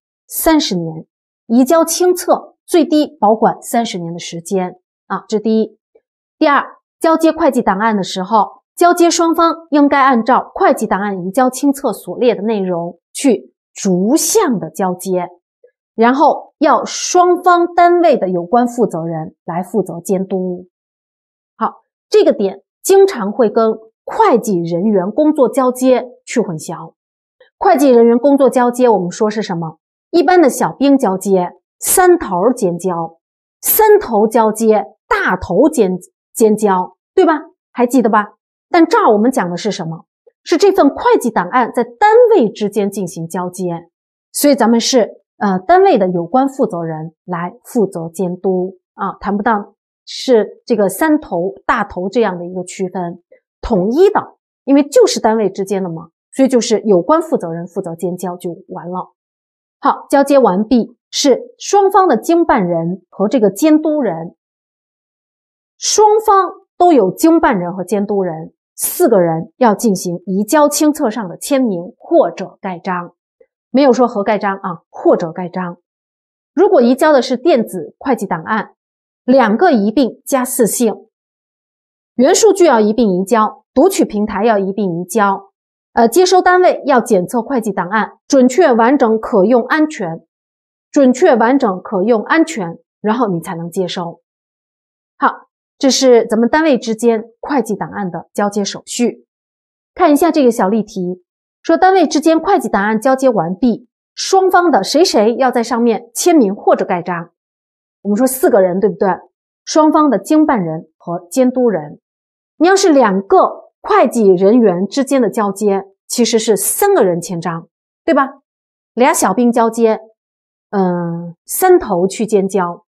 30年，移交清册最低保管30年的时间这第一。第二，交接会计档案的时候，交接双方应该按照会计档案移交清册所列的内容去逐项的交接，然后要双方单位的有关负责人来负责监督。好，这个点经常会跟会计人员工作交接去混淆。会计人员工作交接我们说是什么？一般的小兵交接，三头兼交，三头交接，大头兼交，对吧？还记得吧？但这儿我们讲的是什么？是这份会计档案在单位之间进行交接，所以咱们是单位的有关负责人来负责监督谈不到是这个三头大头这样的一个区分，统一的，因为就是单位之间的嘛，所以就是有关负责人负责监交就完了。好，交接完毕，是双方的经办人和这个监督人，双方都有经办人和监督人，4个人要进行移交清册上的签名或者盖章，没有说合盖章或者盖章。如果移交的是电子会计档案，2个一并加4姓，原数据要一并移交，读取平台要一并移交，接收单位要检测会计档案准确完整可用安全，然后你才能接收。好，这是咱们单位之间会计档案的交接手续。看一下这个小例题，说单位之间会计档案交接完毕，双方的谁谁要在上面签名或者盖章。我们说4个人，对不对？双方的经办人和监督人。你要是2个会计人员之间的交接其实是3个人签章，对吧？俩小兵交接，3头去监交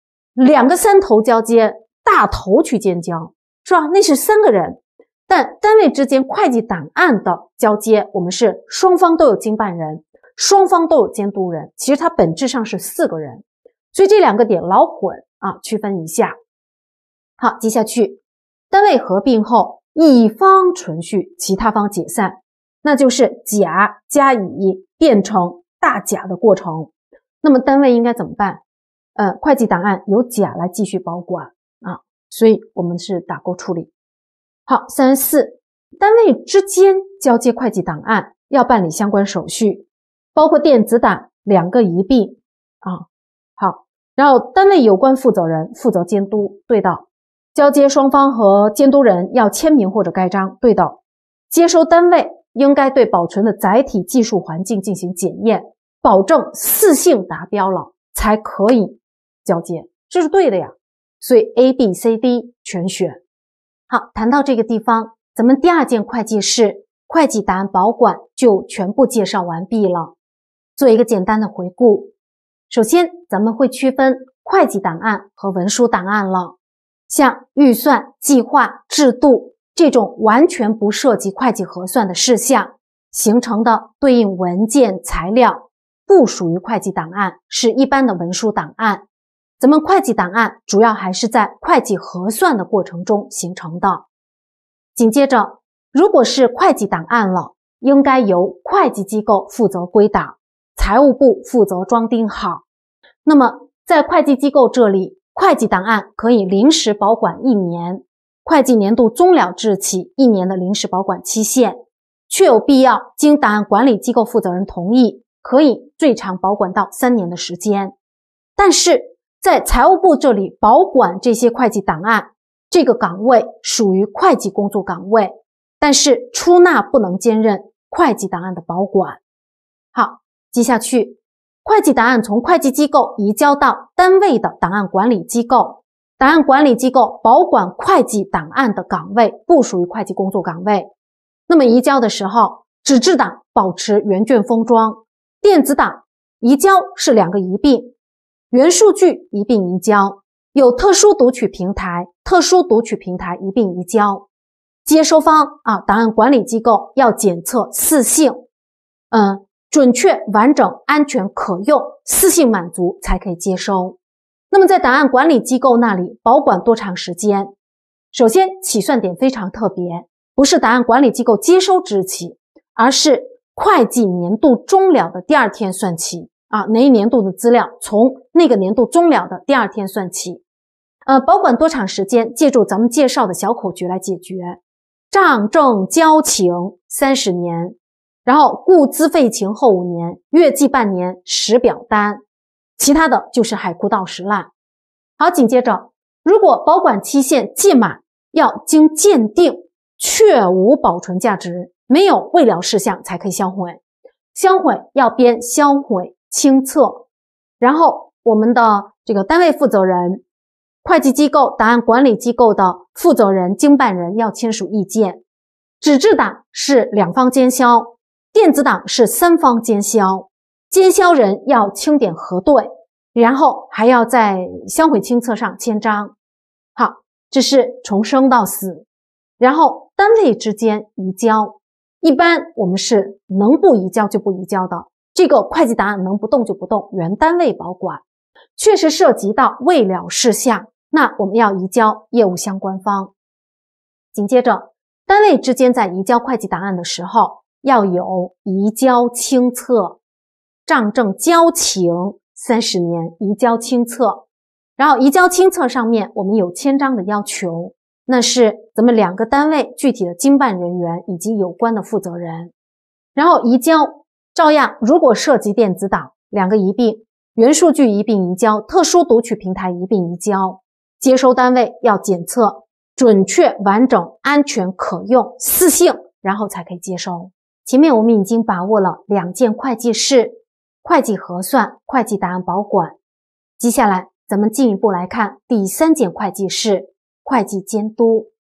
，2个3头交接，大头去监交，是吧？那是3个人。但单位之间会计档案的交接，我们是双方都有经办人，双方都有监督人，其实它本质上是4个人，所以这2个点老混啊，区分一下。好，接下去，单位合并后，乙方存续，其他方解散，那就是甲加乙变成大甲的过程。那么单位应该怎么办？会计档案由甲来继续保管啊，所以我们是打勾处理。好，34，单位之间交接会计档案要办理相关手续，包括电子档2个一并啊。好，然后单位有关负责人负责监督对到，交接双方和监督人要签名或者盖章对到，接收单位应该对保存的载体技术环境进行检验，保证4性达标了才可以交接，这是对的呀。所以 A、B、C、D 全选。好，谈到这个地方，咱们第2件会计事会计档案保管就全部介绍完毕了。做一个简单的回顾，首先咱们会区分会计档案和文书档案了。像预算、计划、制度这种完全不涉及会计核算的事项形成的对应文件材料，不属于会计档案，是一般的文书档案。咱们会计档案主要还是在会计核算的过程中形成的。紧接着，如果是会计档案了，应该由会计机构负责归档，财务部负责装订好。那么在会计机构这里，会计档案可以临时保管1年，会计年度终了至起1年的临时保管期限，确有必要，经档案管理机构负责人同意，可以最长保管到3年的时间。但是在财务部这里保管这些会计档案，这个岗位属于会计工作岗位，但是出纳不能兼任会计档案的保管。好，接下去，会计档案从会计机构移交到单位的档案管理机构，档案管理机构保管会计档案的岗位不属于会计工作岗位。那么移交的时候，纸质档保持原卷封装，电子档移交是2个一并，原数据一并移交，有特殊读取平台一并移交。接收方档案管理机构要检测4性，准确、完整、安全、可用，4性满足才可以接收。那么在档案管理机构那里保管多长时间？首先起算点非常特别，不是档案管理机构接收之起，而是会计年度终了的第2天算起哪一年度的资料从那个年度终了的第2天算起。保管多长时间？借助咱们介绍的小口诀来解决。账证交情30年，然后故资废情后5年，月计半年，实表单，其他的就是海枯道实烂。好，紧接着，如果保管期限届满，要经鉴定确无保存价值，没有未了事项才可以销毁。销毁要编销毁清册，然后我们的这个单位负责人、会计机构、档案管理机构的负责人、经办人要签署意见。纸质档是2方监销，电子档是3方监销，监销人要清点核对，然后还要在销毁清册上签章。好，这是从生到死。然后单位之间移交，一般我们是能不移交就不移交的，这个会计档案能不动就不动，原单位保管。确实涉及到未了事项，那我们要移交业务相关方。紧接着，单位之间在移交会计档案的时候，要有移交清册，账证交情30年，移交清册。然后移交清册上面我们有签章的要求，那是咱们2个单位具体的经办人员以及有关的负责人。然后移交照样，如果涉及电子档，2个一并，原数据一并移交，特殊读取平台一并移交。接收单位要检测准确、完整、安全、可用4性，然后才可以接收。前面我们已经把握了2件会计事：会计核算、会计档案保管。接下来咱们进一步来看第3件会计事：会计监督。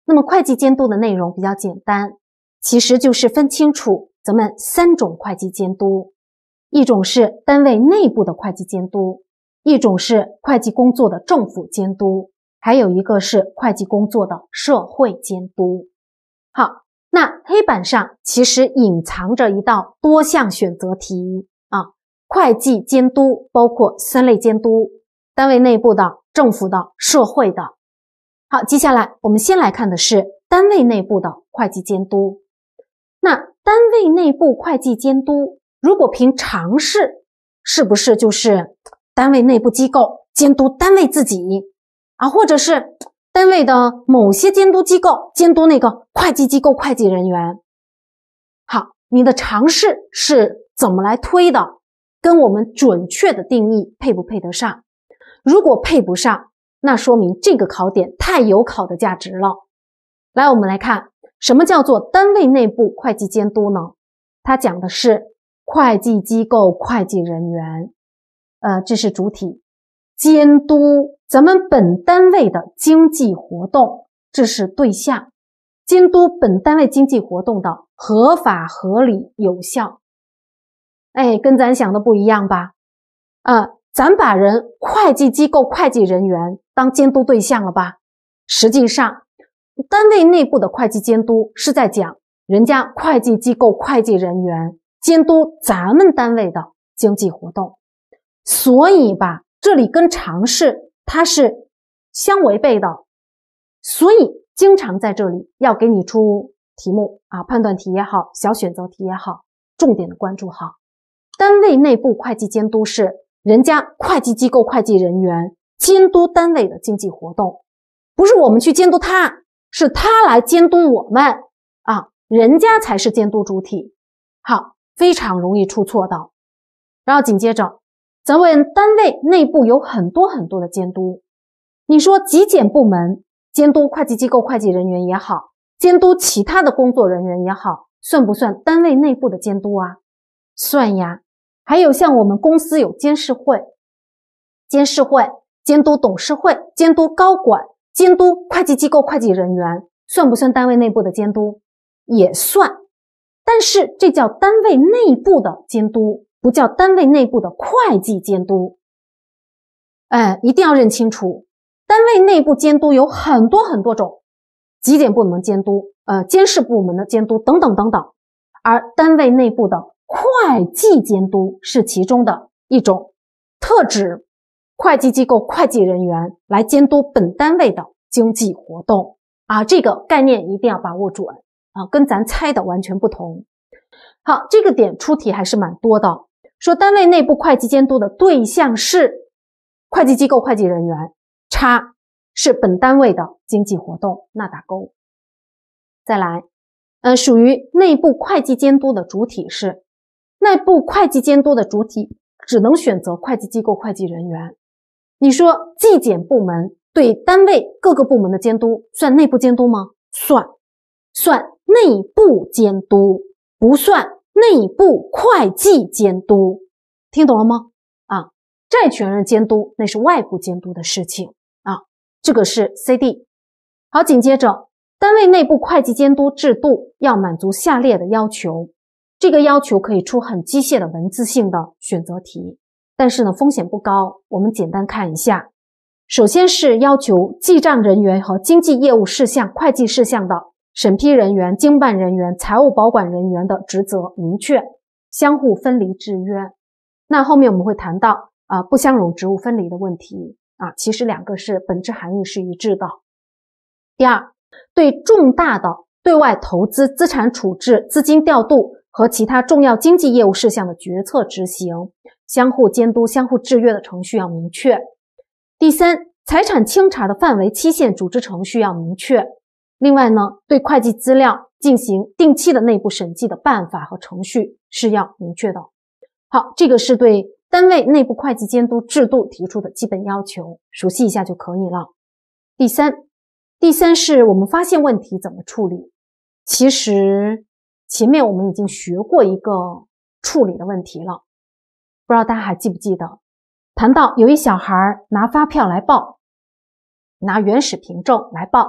那么会计监督的内容比较简单，其实就是分清楚咱们3种会计监督，一种是单位内部的会计监督，一种是会计工作的政府监督，还有一个是会计工作的社会监督。好，那黑板上其实隐藏着一道多项选择题啊，会计监督包括3类监督，单位内部的、政府的、社会的。好，接下来我们先来看的是单位内部的会计监督。那单位内部会计监督，如果凭常识，是不是就是单位内部机构监督单位自己啊，或者是单位的某些监督机构监督那个会计机构会计人员？好，你的常识是怎么来推的？跟我们准确的定义配不配得上？如果配不上，那说明这个考点太有考的价值了。来，我们来看什么叫做单位内部会计监督呢？它讲的是会计机构会计人员，这是主体，监督咱们本单位的经济活动，这是对象，监督本单位经济活动的合法合理有效。跟咱想的不一样吧？咱把人会计机构会计人员当监督对象了吧？实际上单位内部的会计监督是在讲人家会计机构会计人员监督咱们单位的经济活动，所以吧，这里跟常识它是相违背的，所以经常在这里要给你出题目啊，判断题也好，小选择题也好，重点的关注好。单位内部会计监督是人家会计机构会计人员监督单位的经济活动，不是我们去监督他，是他来监督我们啊，人家才是监督主体。好，非常容易出错的。然后紧接着，咱们单位内部有很多很多的监督，你说纪检部门监督会计机构会计人员也好，监督其他的工作人员也好，算不算单位内部的监督啊？算呀。还有像我们公司有监事会，监事会监督董事会，监督高管，监督会计机构会计人员，算不算单位内部的监督？也算，但是这叫单位内部的监督，不叫单位内部的会计监督。一定要认清楚，单位内部监督有很多很多种，纪检部门监督，监事部门的监督等等等等，而单位内部的会计监督是其中的一种，特指会计机构会计人员来监督本单位的经济活动啊，这个概念一定要把握准啊，跟咱猜的完全不同。好，这个点出题还是蛮多的，说单位内部会计监督的对象是会计机构会计人员，叉是本单位的经济活动，那打勾。再来，属于内部会计监督的主体是内部会计监督的主体只能选择会计机构会计人员。你说纪检部门对单位各个部门的监督算内部监督吗？算内部监督，不算内部会计监督。听懂了吗？债权人监督那是外部监督的事情啊，这个是 CD。好，紧接着单位内部会计监督制度要满足下列的要求。这个要求可以出很机械的文字性的选择题，但是呢风险不高，我们简单看一下。首先是要求记账人员和经济业务事项、会计事项的审批人员、经办人员、财务保管人员的职责明确，相互分离制约。那后面我们会谈到不相容职务分离的问题其实两个是本质含义是一致的。第二，对重大的对外投资、资产处置、资金调度和其他重要经济业务事项的决策执行，相互监督、相互制约的程序要明确。第三，财产清查的范围、期限、组织程序要明确。另外呢，对会计资料进行定期的内部审计的办法和程序是要明确的。好，这个是对单位内部会计监督制度提出的基本要求，熟悉一下就可以了。第三是我们发现问题怎么处理。其实前面我们已经学过一个处理的问题了，不知道大家还记不记得，谈到有一小孩拿发票来报，拿原始凭证来报，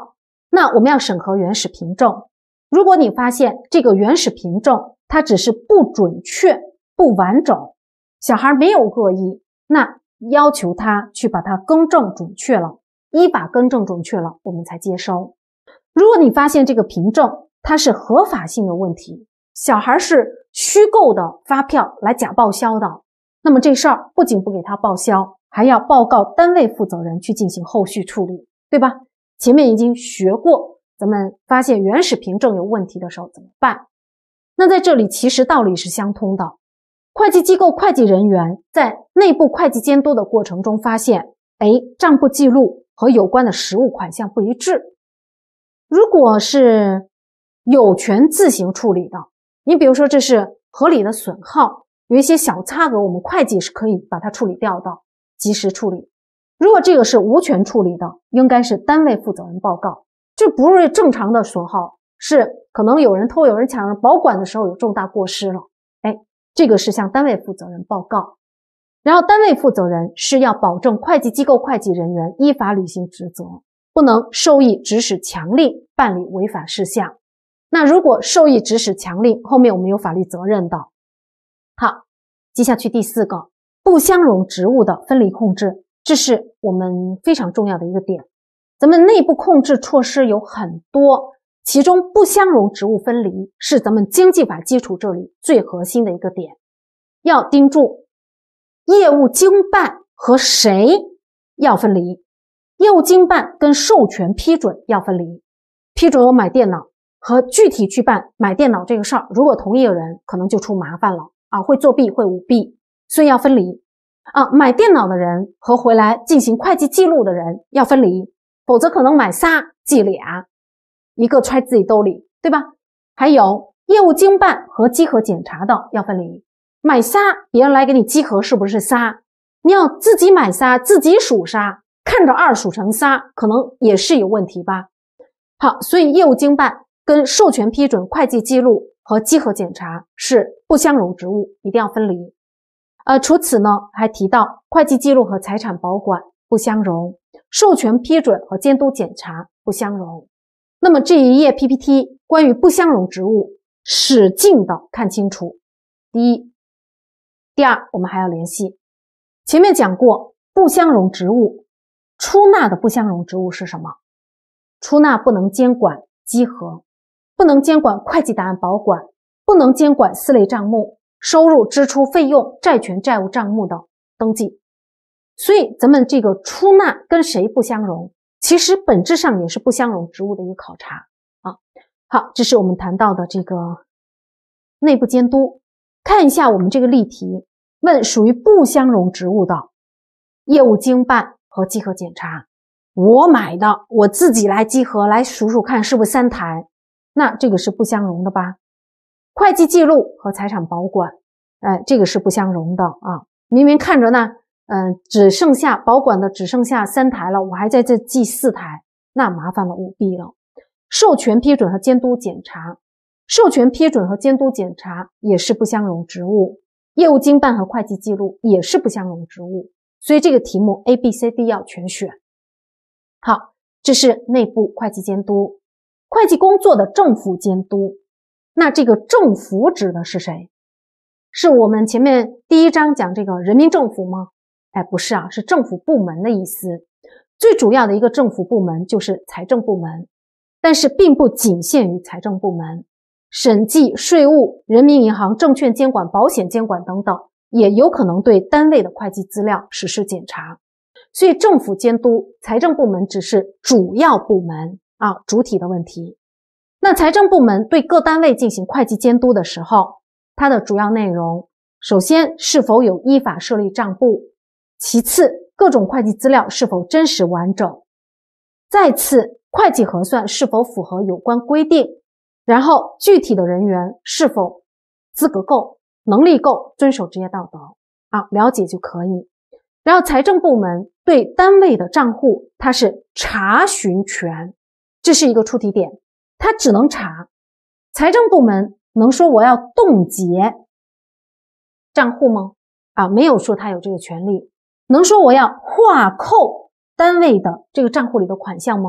那我们要审核原始凭证。如果你发现这个原始凭证它只是不准确、不完整，小孩没有恶意，那要求他去把它更正准确了，依法更正准确了，我们才接收。如果你发现这个凭证它是合法性的问题，小孩是虚构的发票来假报销的，那么这事儿不仅不给他报销，还要报告单位负责人去进行后续处理，对吧？前面已经学过，咱们发现原始凭证有问题的时候怎么办？那在这里其实道理是相通的。会计机构会计人员在内部会计监督的过程中发现，账簿记录和有关的实物款项不一致。如果是有权自行处理的，你比如说这是合理的损耗，有一些小差额，我们会计是可以把它处理掉的，及时处理。如果这个是无权处理的，应该是单位负责人报告。这不是正常的损耗，是可能有人偷有人抢，保管的时候有重大过失了，这个是向单位负责人报告。然后单位负责人是要保证会计机构会计人员依法履行职责，不能授意指使强令办理违法事项。那如果授意指使强令，后面我们有法律责任的。好，接下去第4个，不相容职务的分离控制，这是我们非常重要的一个点。咱们内部控制措施有很多，其中不相容职务分离是咱们经济法基础这里最核心的一个点。要盯住业务经办和谁要分离，业务经办跟授权批准要分离。批准我买电脑和具体去办买电脑这个事儿，如果同一个人可能就出麻烦了会作弊会舞弊，所以要分离买电脑的人和回来进行会计记录的人要分离，否则可能买仨记俩，一个揣自己兜里，对吧？还有业务经办和稽核检查的要分离，买仨别人来给你稽核是不是仨，你要自己买仨自己数仨，看着2数成仨，可能也是有问题吧。好，所以业务经办跟授权批准会计记录和稽核检查是不相容职务，一定要分离。除此呢，还提到会计记录和财产保管不相容，授权批准和监督检查不相容。那么这一页 PPT 关于不相容职务，使劲的看清楚。第一，第二，我们还要联系。前面讲过，不相容职务，出纳的不相容职务是什么？出纳不能监管稽核，不能监管会计档案保管，不能监管4类账目、收入、支出、费用、债权、债务账目的登记。所以咱们这个出纳跟谁不相容，其实本质上也是不相容职务的一个考察好，这是我们谈到的这个内部监督。看一下我们这个例题，问属于不相容职务的业务经办和稽核检查，我买的，我自己来稽核，来数数看是不是3台，那这个是不相容的吧？会计记录和财产保管，这个是不相容的明明看着呢，只剩下保管的只剩下3台了，我还在这记4台，那麻烦了，舞弊了。授权批准和监督检查，授权批准和监督检查也是不相容职务，业务经办和会计记录也是不相容职务，所以这个题目 A、B、C、D 要全选。好，这是内部会计监督。会计工作的政府监督，那这个政府指的是谁？是我们前面第1章讲这个人民政府吗？不是是政府部门的意思。最主要的一个政府部门就是财政部门，但是并不仅限于财政部门，审计、税务、人民银行、证券监管、保险监管等等，也有可能对单位的会计资料实施检查。所以政府监督，财政部门只是主要部门主体的问题。那财政部门对各单位进行会计监督的时候，它的主要内容，首先是否有依法设立账簿，其次各种会计资料是否真实完整，再次会计核算是否符合有关规定，然后具体的人员是否资格够、能力够、遵守职业道德了解就可以。然后财政部门对单位的账户它是查询权，这是一个出题点，它只能查。财政部门能说我要冻结账户吗？没有说他有这个权利。能说我要划扣单位的这个账户里的款项吗？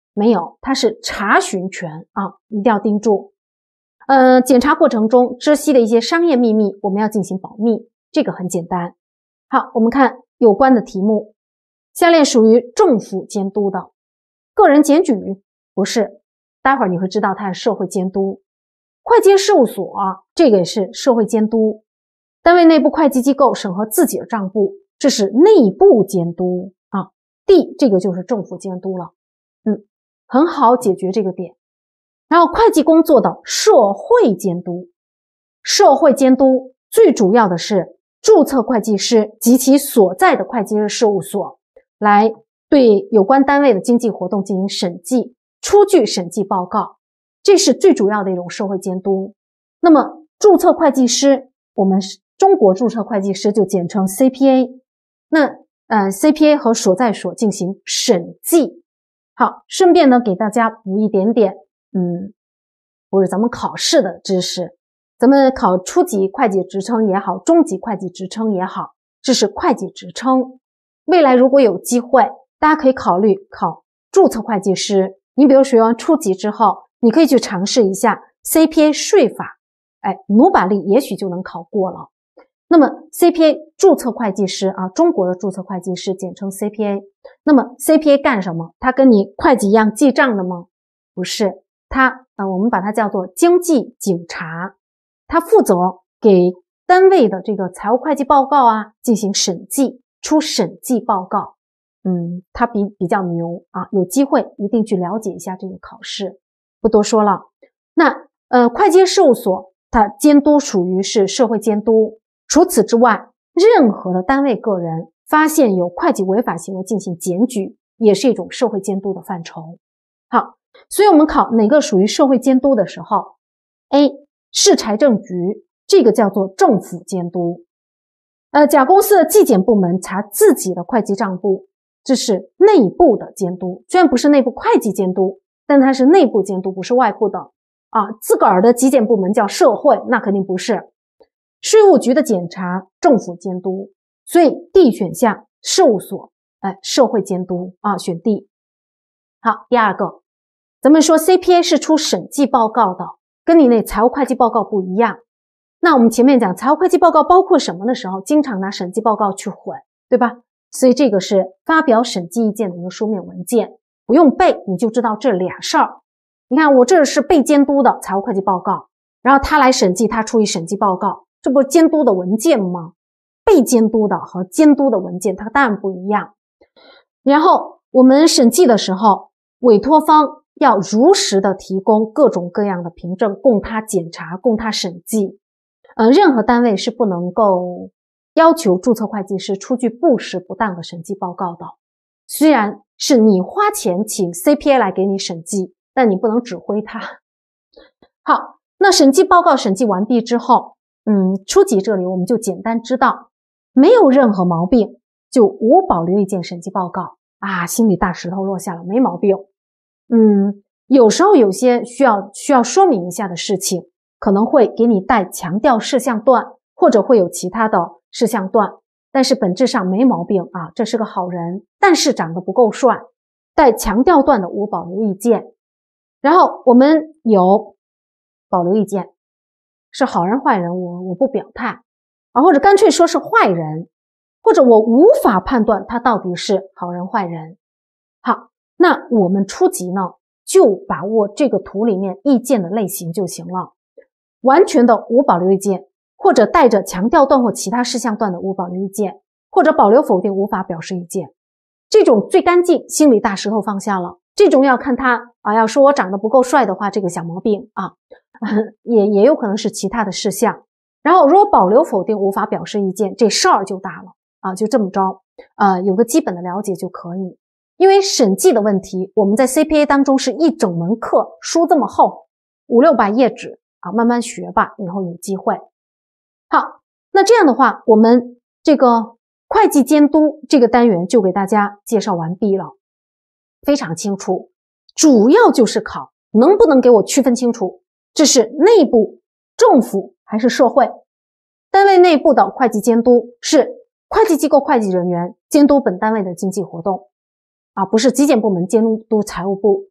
没有，它是查询权啊，一定要盯住。检查过程中知悉的一些商业秘密，我们要进行保密，这个很简单。好，我们看有关的题目，下列属于政府监督的，个人检举不是，待会儿你会知道它是社会监督。会计事务所这个也是社会监督。单位内部会计机构审核自己的账簿，这是内部监督啊。D 这个就是政府监督了，很好解决这个点。然后会计工作的社会监督，社会监督最主要的是注册会计师及其所在的会计师事务所来对有关单位的经济活动进行审计，出具审计报告，这是最主要的一种社会监督。那么注册会计师，我们中国注册会计师就简称 CPA， 那CPA 和所在所进行审计。好，顺便呢给大家补一点点不是咱们考试的知识，咱们考初级会计职称也好，中级会计职称也好，这是会计职称。未来如果有机会，大家可以考虑考注册会计师。你比如学完初级之后，你可以去尝试一下 CPA 税法，努把力也许就能考过了。那么 CPA 注册会计师中国的注册会计师简称 CPA。那么 CPA 干什么？它跟你会计一样记账的吗？不是，它我们把它叫做经济警察，它负责给单位的这个财务会计报告进行审计，出审计报告。它比较牛有机会一定去了解一下这个考试，不多说了。那会计事务所它监督属于是社会监督。除此之外，任何的单位个人发现有会计违法行为进行检举，也是一种社会监督的范畴。好，所以我们考哪个属于社会监督的时候 ，A 市财政局，这个叫做政府监督。甲公司的纪检部门查自己的会计账簿，这是内部的监督，虽然不是内部会计监督，但它是内部监督，不是外部的自个儿的纪检部门叫社会，那肯定不是。税务局的检查，政府监督，所以 D 选项事务所，社会监督选 D。好，第二个，咱们说 CPA 是出审计报告的，跟你那财务会计报告不一样。那我们前面讲财务会计报告包括什么的时候，经常拿审计报告去混，对吧？所以这个是发表审计意见的一个书面文件，不用背，你就知道这俩事儿。你看我这是被监督的财务会计报告，然后他来审计，他出一审计报告，这不是监督的文件吗？被监督的和监督的文件它当然不一样。然后我们审计的时候，委托方要如实的提供各种各样的凭证供他检查，供他审计。任何单位是不能够要求注册会计师出具不实不当的审计报告的。虽然是你花钱请 CPA 来给你审计，但你不能指挥他。好，那审计报告审计完毕之后，初级这里我们就简单知道，没有任何毛病就无保留意见审计报告心里大石头落下了，没毛病。有时候有些需要说明一下的事情，可能会给你带强调事项段，或者会有其他的事项段，但是本质上没毛病这是个好人，但是长得不够帅，带强调段的无保留意见。然后我们有保留意见，是好人坏人我不表态或者干脆说是坏人，或者我无法判断他到底是好人坏人。好，那我们初级呢就把握这个图里面意见的类型就行了，完全的无保留意见，或者带着强调段或其他事项段的无保留意见，或者保留否定无法表示意见，这种最干净，心里大石头放下了。这种要看他要说我长得不够帅的话，这个小毛病也有可能是其他的事项。然后如果保留否定无法表示意见，这事儿就大了就这么着有个基本的了解就可以。因为审计的问题，我们在 CPA 当中是一整门课，书这么厚，500-600页纸慢慢学吧，以后有机会。好，那这样的话，我们这个会计监督这个单元就给大家介绍完毕了，非常清楚。主要就是考能不能给我区分清楚，这是内部政府还是社会。单位内部的会计监督是会计机构会计人员监督本单位的经济活动不是纪检部门监督财务部。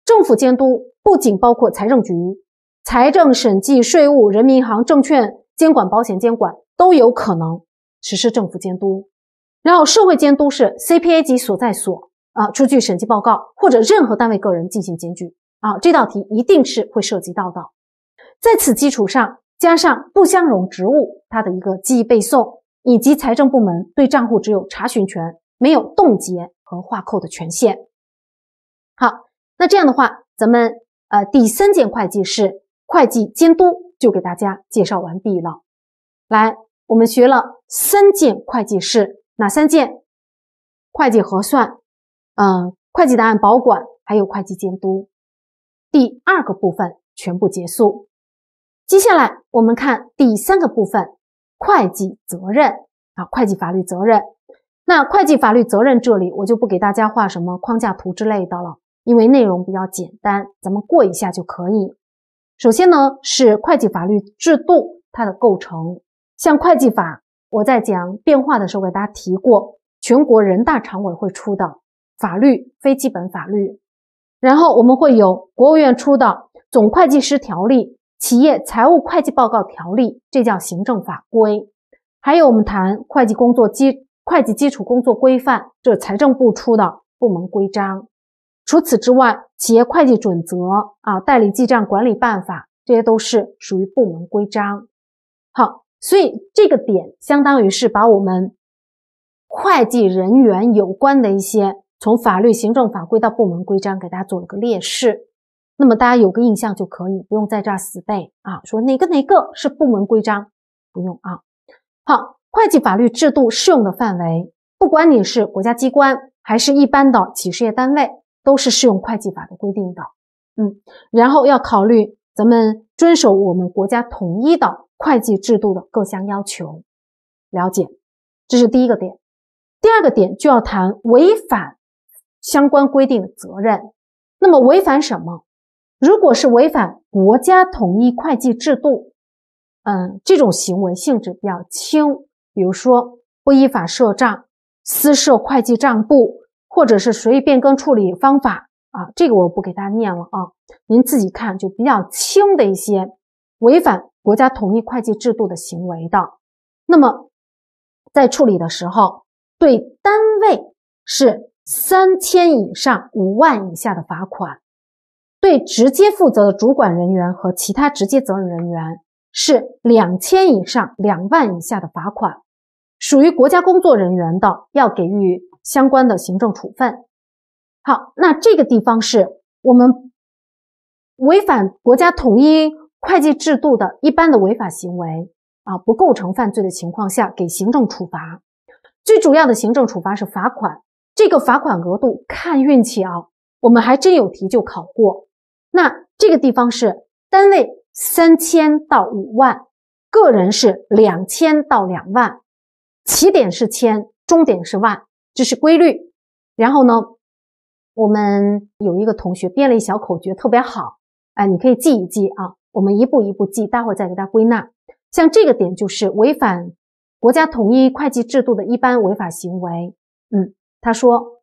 政府监督不仅包括财政局、财政、审计、税务、人民银行、证券监管、保险监管都有可能实施政府监督。然后社会监督是 CPA 级所在所出具审计报告，或者任何单位个人进行检举这道题一定是会涉及到的。在此基础上加上不相容职务它的一个记忆背诵，以及财政部门对账户只有查询权，没有冻结和划扣的权限。好，那这样的话咱们第3件会计是会计监督就给大家介绍完毕了。来，我们学了3件会计事，哪3件？会计核算、会计档案保管，还有会计监督。第2个部分全部结束。接下来我们看第3个部分，会计责任会计法律责任。那会计法律责任这里我就不给大家画什么框架图之类的了，因为内容比较简单，咱们过一下就可以。首先呢是会计法律制度它的构成。像会计法，我在讲变化的时候给大家提过，全国人大常委会出的法律，非基本法律。然后我们会有国务院出的总会计师条例、企业财务会计报告条例，这叫行政法规。还有我们谈会计基础工作规范，这是财政部出的部门规章。除此之外，企业会计准则代理记账管理办法，这些都是属于部门规章。好，所以这个点相当于是把我们会计人员有关的一些从法律、行政法规到部门规章给大家做了个列示。那么大家有个印象就可以，不用在这儿死背说哪个是部门规章，不用好，会计法律制度适用的范围，不管你是国家机关还是一般的企事业单位，都是适用会计法的规定的。然后要考虑咱们遵守我们国家统一的会计制度的各项要求。了解，这是第1个点。第2个点就要谈违反相关规定的责任。那么违反什么？如果是违反国家统一会计制度，这种行为性质比较轻，比如说不依法设账、私设会计账簿，或者是随意变更处理方法这个我不给大家念了您自己看，就比较轻的一些违反国家统一会计制度的行为的。那么在处理的时候，对单位是3000以上5万以下的罚款，对直接负责的主管人员和其他直接责任人员是2000以上2万以下的罚款，属于国家工作人员的要给予相关的行政处分。好，那这个地方是我们违反国家统一会计制度的一般的违法行为不构成犯罪的情况下给行政处罚。最主要的行政处罚是罚款，这个罚款额度看运气我们还真有题就考过。那这个地方是单位3000到5万，个人是2000到2万，起点是千，终点是万，这是规律。然后呢，我们有一个同学编了一小口诀特别好，你可以记一记我们一步一步记，待会儿再给大家归纳。像这个点就是违反国家统一会计制度的一般违法行为。他说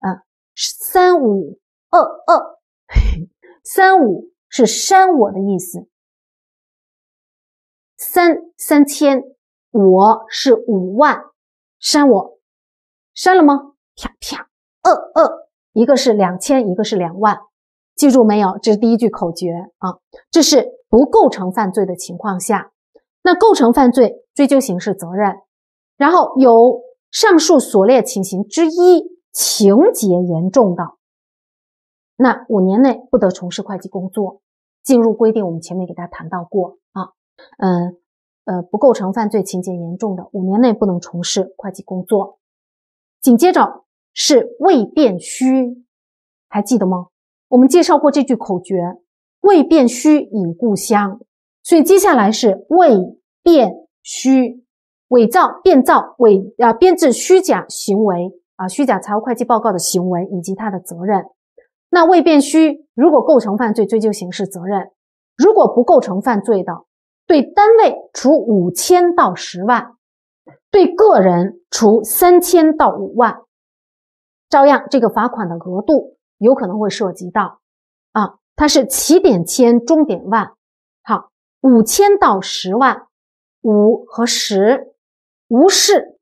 3522 35是删我的意思，3000我是5万，删我，删了吗？啪啪一个是2000，一个是2万，记住没有？这是第1句口诀这是不构成犯罪的情况下。那构成犯罪追究刑事责任，然后有上述所列情形之一情节严重的，那5年内不得从事会计工作。进入规定我们前面给大家谈到过不构成犯罪情节严重的5年内不能从事会计工作。紧接着是未变虚，还记得吗？我们介绍过这句口诀，未变虚隐故乡，所以接下来是未变虚，伪造、变造、编制虚假行为虚假财务会计报告的行为以及它的责任。那未变虚如果构成犯罪追究刑事责任，如果不构成犯罪的，对单位处5000到10万，对个人处3000到5万。照样这个罚款的额度有可能会涉及到啊，它是起点千，终点万。好，5000到10万，5和10无视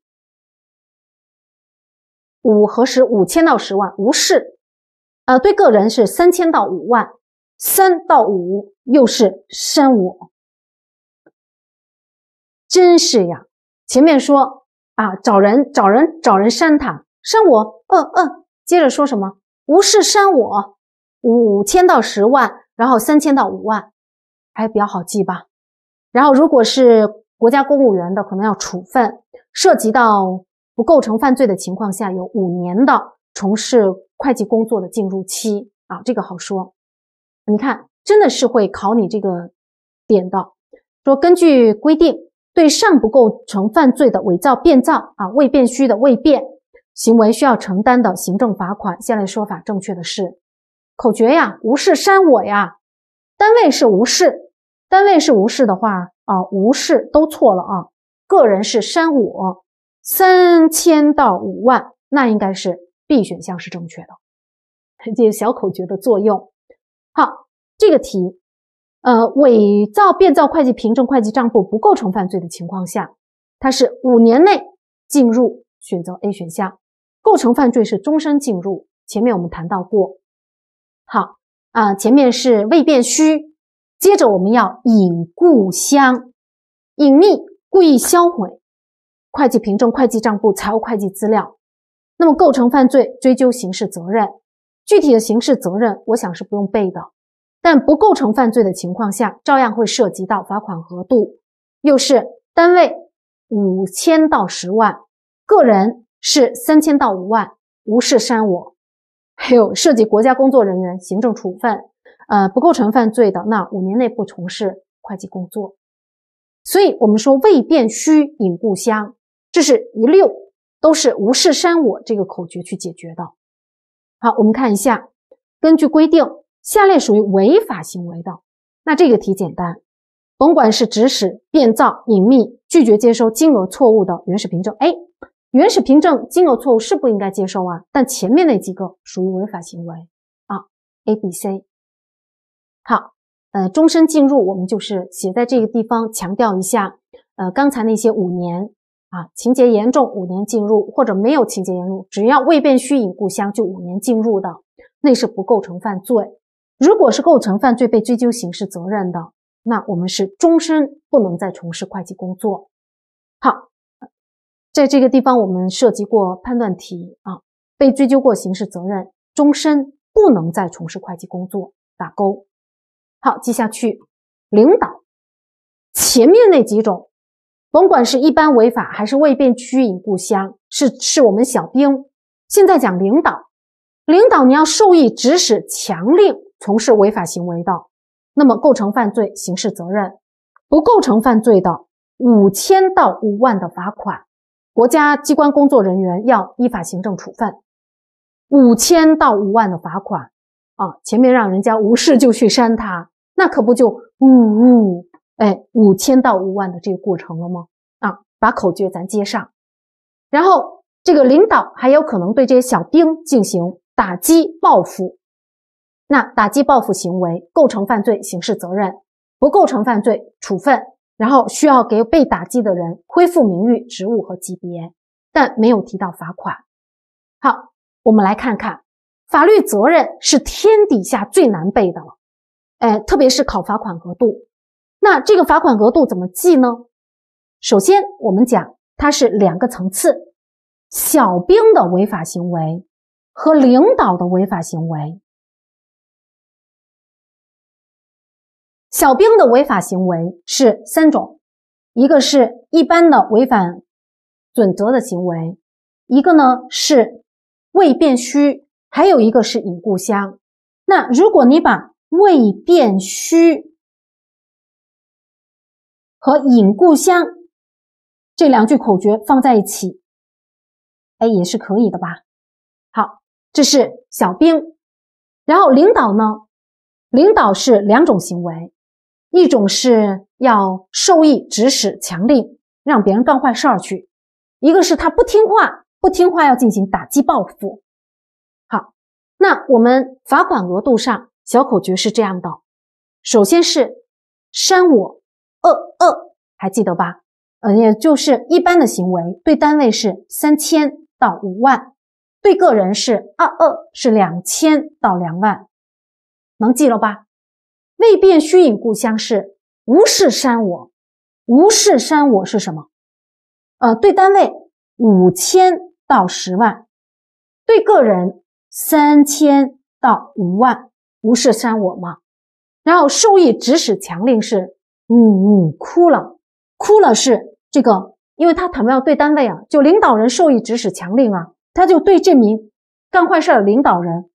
，5和10 5000到10万无视。对个人是3000到5万，3到5又是删我。真是呀，前面说啊，找人删他，删我，接着说什么？无视删我，5000到10万，然后3000到5万，还比较好记吧？然后如果是国家公务员的，可能要处分，涉及到不构成犯罪的情况下，有5年的从事会计工作的禁入期啊，这个好说。你看，真的是会考你这个点的。说根据规定，对尚不构成犯罪的伪造、变造啊、未变虚的未变行为需要承担的行政罚款。下列说法正确的是，口诀呀，无视删我呀，单位是无视，单位是无视的话啊，无视都错了啊。个人是删我，3000到5万，那应该是 B 选项是正确的。这个小口诀的作用。好，这个题，伪造、变造会计凭证、会计账簿不构成犯罪的情况下，它是5年内禁入，选择 A 选项。构成犯罪是终身禁入，前面我们谈到过。好前面是未变虚，接着我们要隐故乡，隐秘、故意销毁会计凭证、会计账簿、财务会计资料，那么构成犯罪，追究刑事责任。具体的刑事责任我想是不用背的，但不构成犯罪的情况下，照样会涉及到罚款额度，又是单位5000到10万，个人是3000到5万，无视删我。还有涉及国家工作人员行政处分，不构成犯罪的，那5年内不从事会计工作。所以我们说未变虚、隐故乡，这是一溜都是无视删我这个口诀去解决的。好，我们看一下，根据规定，下列属于违法行为的，那这个题简单，甭管是指使、变造、隐秘、拒绝接收金额错误的原始凭证，原始凭证金额错误是不应该接收啊，但前面那几个属于违法行为啊 ，A、B、C。好，终身禁入我们就是写在这个地方强调一下，刚才那些5年啊，情节严重5年禁入，或者没有情节严重，只要未变虚、隐故乡就5年禁入的，那是不构成犯罪。如果是构成犯罪被追究刑事责任的，那我们是终身不能再从事会计工作。好，在这个地方我们涉及过判断题啊，被追究过刑事责任，终身不能再从事会计工作，打勾。好，接下去领导，前面那几种甭管是一般违法还是未变虚、隐故乡，是我们小兵。现在讲领导，领导你要授意、指使、强令从事违法行为的，那么构成犯罪，刑事责任；不构成犯罪的，5000到5万的罚款，国家机关工作人员要依法行政处分。5000到5万的罚款啊，前面让人家无视就去删他，那可不就5000到5万的这个过程了吗？啊，把口诀咱接上。然后这个领导还有可能对这些小兵进行打击报复，那打击报复行为构成犯罪，刑事责任；不构成犯罪，处分，然后需要给被打击的人恢复名誉、职务和级别，但没有提到罚款。好，我们来看看法律责任是天底下最难背的了，特别是考罚款额度。那这个罚款额度怎么记呢？首先我们讲它是2个层次，小兵的违法行为和领导的违法行为。小兵的违法行为是3种，一个是一般的违反准则的行为，一个呢是未变虚，还有一个是隐故乡。那如果你把未变虚和隐故乡这2句口诀放在一起，也是可以的吧。好，这是小兵。然后领导呢，领导是2种行为，一种是要授意、指使、强令让别人干坏事儿去，一个是他不听话要进行打击报复。好，那我们罚款额度上小口诀是这样的，首先是删我还记得吧？也就是一般的行为，对单位是3000到5万，对个人是是2000到2万，能记了吧？未变虚隐故乡是无事删我，无事删我是什么？对单位5000到10万，对个人3000到5万，无事删我嘛。然后授意指使强令是哭了，哭了是这个，因为他谈不到对单位啊，就领导人授意指使强令啊，他就对这名干坏事的领导人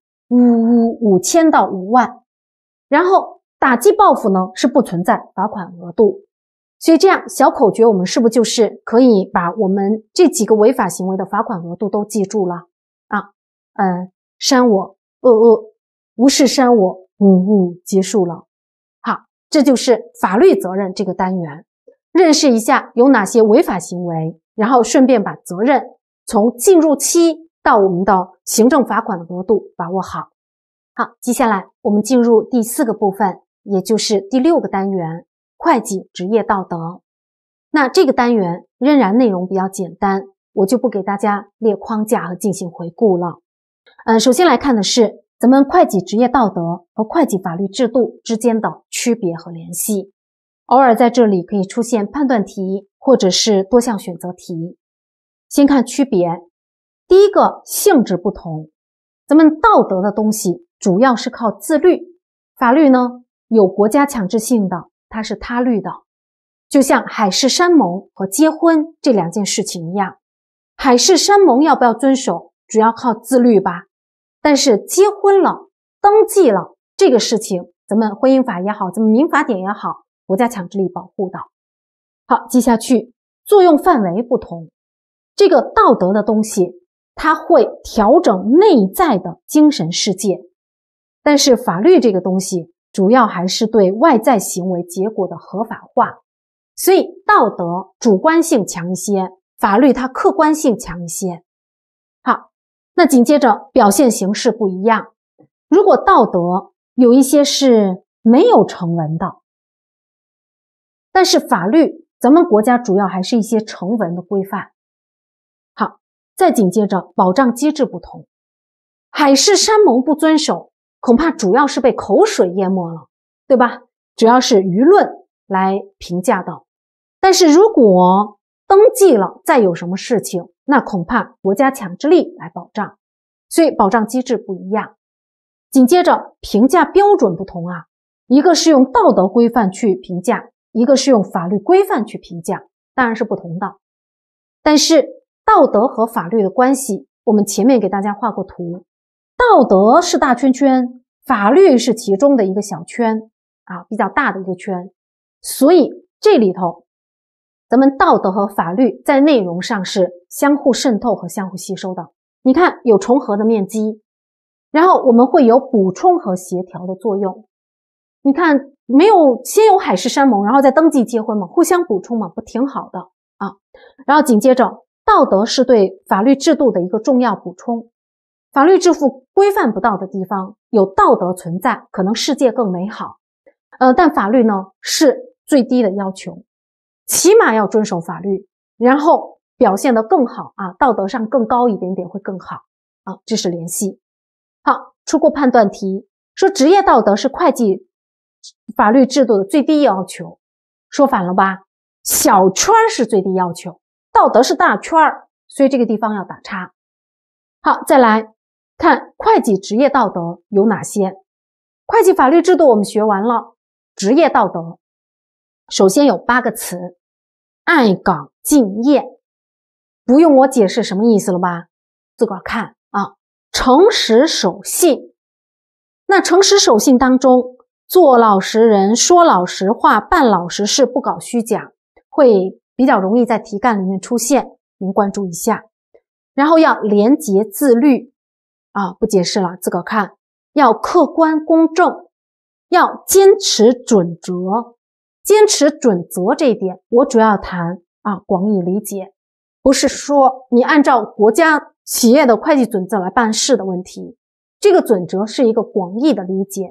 5000到5万。然后打击报复呢是不存在罚款额度。所以这样小口诀我们是不是就是可以把我们这几个违法行为的罚款额度都记住了啊？删我无事删我结束了。好，这就是法律责任这个单元，认识一下有哪些违法行为，然后顺便把责任从进入期到我们的行政罚款的额度把握好。好，接下来我们进入第4个部分，也就是第6个单元，会计职业道德。那这个单元仍然内容比较简单，我就不给大家列框架和进行回顾了。首先来看的是咱们会计职业道德和会计法律制度之间的区别和联系。偶尔在这里可以出现判断题或者是多项选择题。先看区别，第一个性质不同，咱们道德的东西主要是靠自律，法律呢有国家强制性的，它是他律的。就像海誓山盟和结婚这2件事情一样，海誓山盟要不要遵守，主要靠自律吧。但是结婚了，登记了，这个事情咱们婚姻法也好，咱们民法典也好，国家强制力保护的。好，接下去作用范围不同，这个道德的东西它会调整内在的精神世界，但是法律这个东西主要还是对外在行为结果的合法化，所以道德主观性强一些，法律它客观性强一些。好，那紧接着表现形式不一样，如果道德有一些是没有成文的，但是法律咱们国家主要还是一些成文的规范。好，再紧接着保障机制不同，海誓山盟不遵守，恐怕主要是被口水淹没了，对吧？主要是舆论来评价的。但是如果登记了再有什么事情，那恐怕国家强制力来保障，所以保障机制不一样。紧接着评价标准不同啊，一个是用道德规范去评价，一个是用法律规范去评价，当然是不同的。但是道德和法律的关系，我们前面给大家画过图，道德是大圈圈，法律是其中的一个小圈啊，比较大的一个圈。所以这里头咱们道德和法律在内容上是相互渗透和相互吸收的。你看有重合的面积，然后我们会有补充和协调的作用。你看没有先有海誓山盟，然后再登记结婚嘛，互相补充嘛，不挺好的啊？然后紧接着道德是对法律制度的一个重要补充，法律制度规范不到的地方有道德存在，可能世界更美好。但法律呢是最低的要求，起码要遵守法律，然后表现得更好啊，道德上更高一点点会更好啊，这是联系。好，出过判断题，说职业道德是会计法律制度的最低要求，说反了吧？小圈是最低要求，道德是大圈，所以这个地方要打叉。好，再来看会计职业道德有哪些。会计法律制度我们学完了，职业道德首先有8个词，爱岗敬业，不用我解释什么意思了吧？自个儿看啊。诚实守信，那诚实守信当中，做老实人，说老实话，办老实事，不搞虚假，会比较容易在题干里面出现，您关注一下。然后要廉洁自律啊，不解释了，自个儿看。要客观公正，要坚持准则。坚持准则这一点，我主要谈广义理解，不是说你按照国家企业的会计准则来办事的问题。这个准则是一个广义的理解，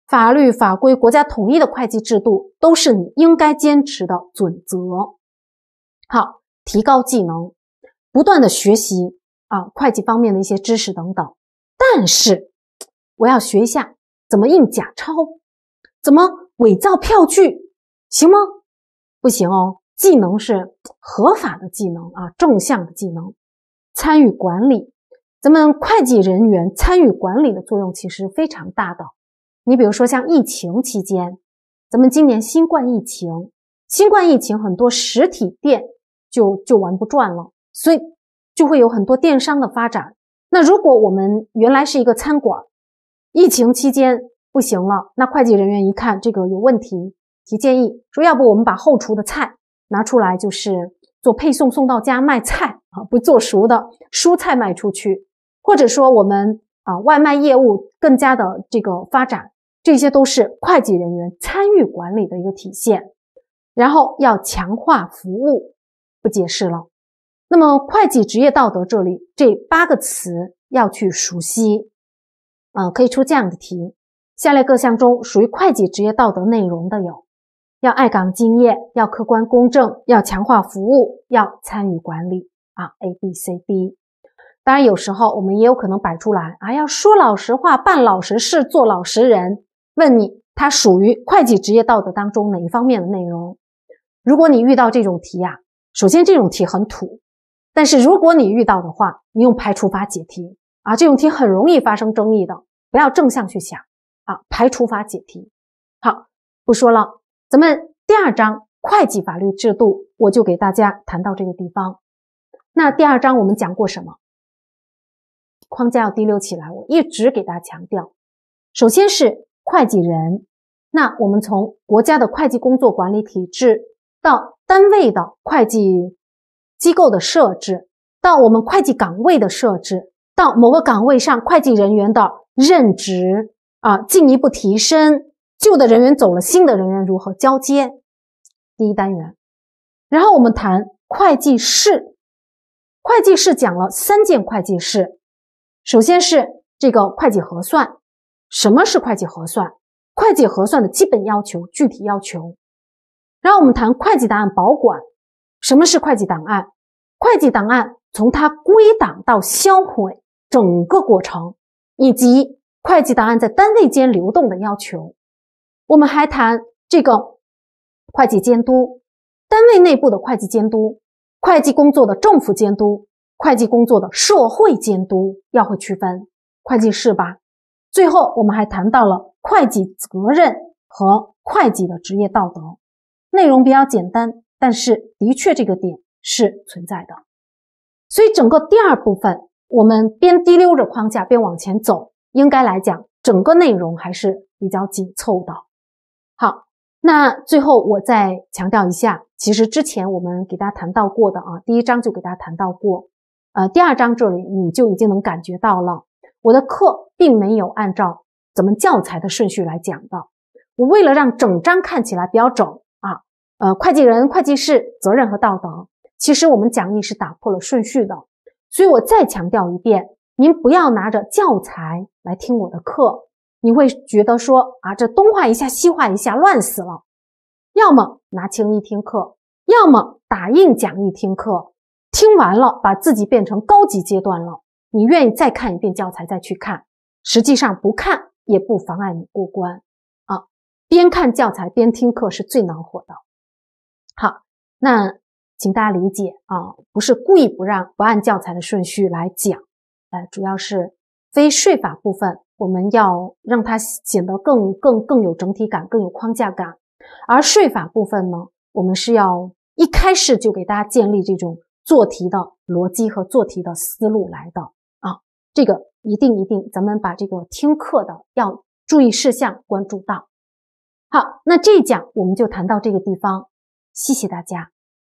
法律法规、国家统一的会计制度都是你应该坚持的准则。好，提高技能，不断的学习会计方面的一些知识等等。但是我要学一下怎么印假钞，怎么伪造票据，行吗？不行哦，技能是合法的技能正向的技能。参与管理，咱们会计人员参与管理的作用其实非常大的。你比如说像疫情期间，咱们今年新冠疫情很多实体店就玩不转了，所以就会有很多电商的发展。那如果我们原来是一个餐馆，疫情期间不行了，那会计人员一看这个有问题，提建议说要不我们把后厨的菜拿出来，就是做配送送到家卖菜不做熟的蔬菜卖出去，或者说我们外卖业务更加的这个发展，这些都是会计人员参与管理的一个体现。然后要强化服务，不解释了。那么会计职业道德这里这8个词要去熟悉。可以出这样的题，下列各项中属于会计职业道德内容的有：要爱岗敬业，要客观公正，要强化服务，要参与管理A B C D。 当然有时候我们也有可能摆出来要说老实话，办老实事，做老实人，问你它属于会计职业道德当中哪一方面的内容。如果你遇到这种题首先这种题很土，但是如果你遇到的话，你用排除法解题这种题很容易发生争议的，不要正向去想排除法解题。好，不说了，咱们第2章会计法律制度我就给大家谈到这个地方。那第2章我们讲过什么？框架要滴溜起来，我一直给大家强调。首先是会计人，那我们从国家的会计工作管理体制，到单位的会计机构的设置，到我们会计岗位的设置，到某个岗位上会计人员的任职进一步提升，旧的人员走了，新的人员如何交接，第1单元。然后我们谈会计事，会计事讲了3件会计事。首先是这个会计核算，什么是会计核算？会计核算的基本要求、具体要求。然后我们谈会计档案保管，什么是会计档案？会计档案从它归档到销毁整个过程，以及会计档案在单位间流动的要求。我们还谈这个会计监督，单位内部的会计监督，会计工作的政府监督，会计工作的社会监督，要会区分会计事吧。最后我们还谈到了会计责任和会计的职业道德，内容比较简单，但是的确这个点是存在的。所以整个第2部分我们边滴溜着框架边往前走，应该来讲整个内容还是比较紧凑的。好，那最后我再强调一下，其实之前我们给大家谈到过的第1章就给大家谈到过，第2章这里你就已经能感觉到了，我的课并没有按照咱们教材的顺序来讲的。我为了让整章看起来比较整会计人、会计事、责任和道德，其实我们讲义是打破了顺序的。所以我再强调一遍，您不要拿着教材来听我的课，你会觉得说这东画一下西画一下乱死了。要么拿清一听课，要么打印讲义听课，听完了把自己变成高级阶段了，你愿意再看一遍教材再去看，实际上不看也不妨碍你过关边看教材边听课是最恼火的。好，那请大家理解不是故意不按教材的顺序来讲，主要是非税法部分我们要让它显得更有整体感，更有框架感。而税法部分呢，我们是要一开始就给大家建立这种做题的逻辑和做题的思路来的这个一定咱们把这个听课的要注意事项关注到。好，那这一讲我们就谈到这个地方，谢谢大家。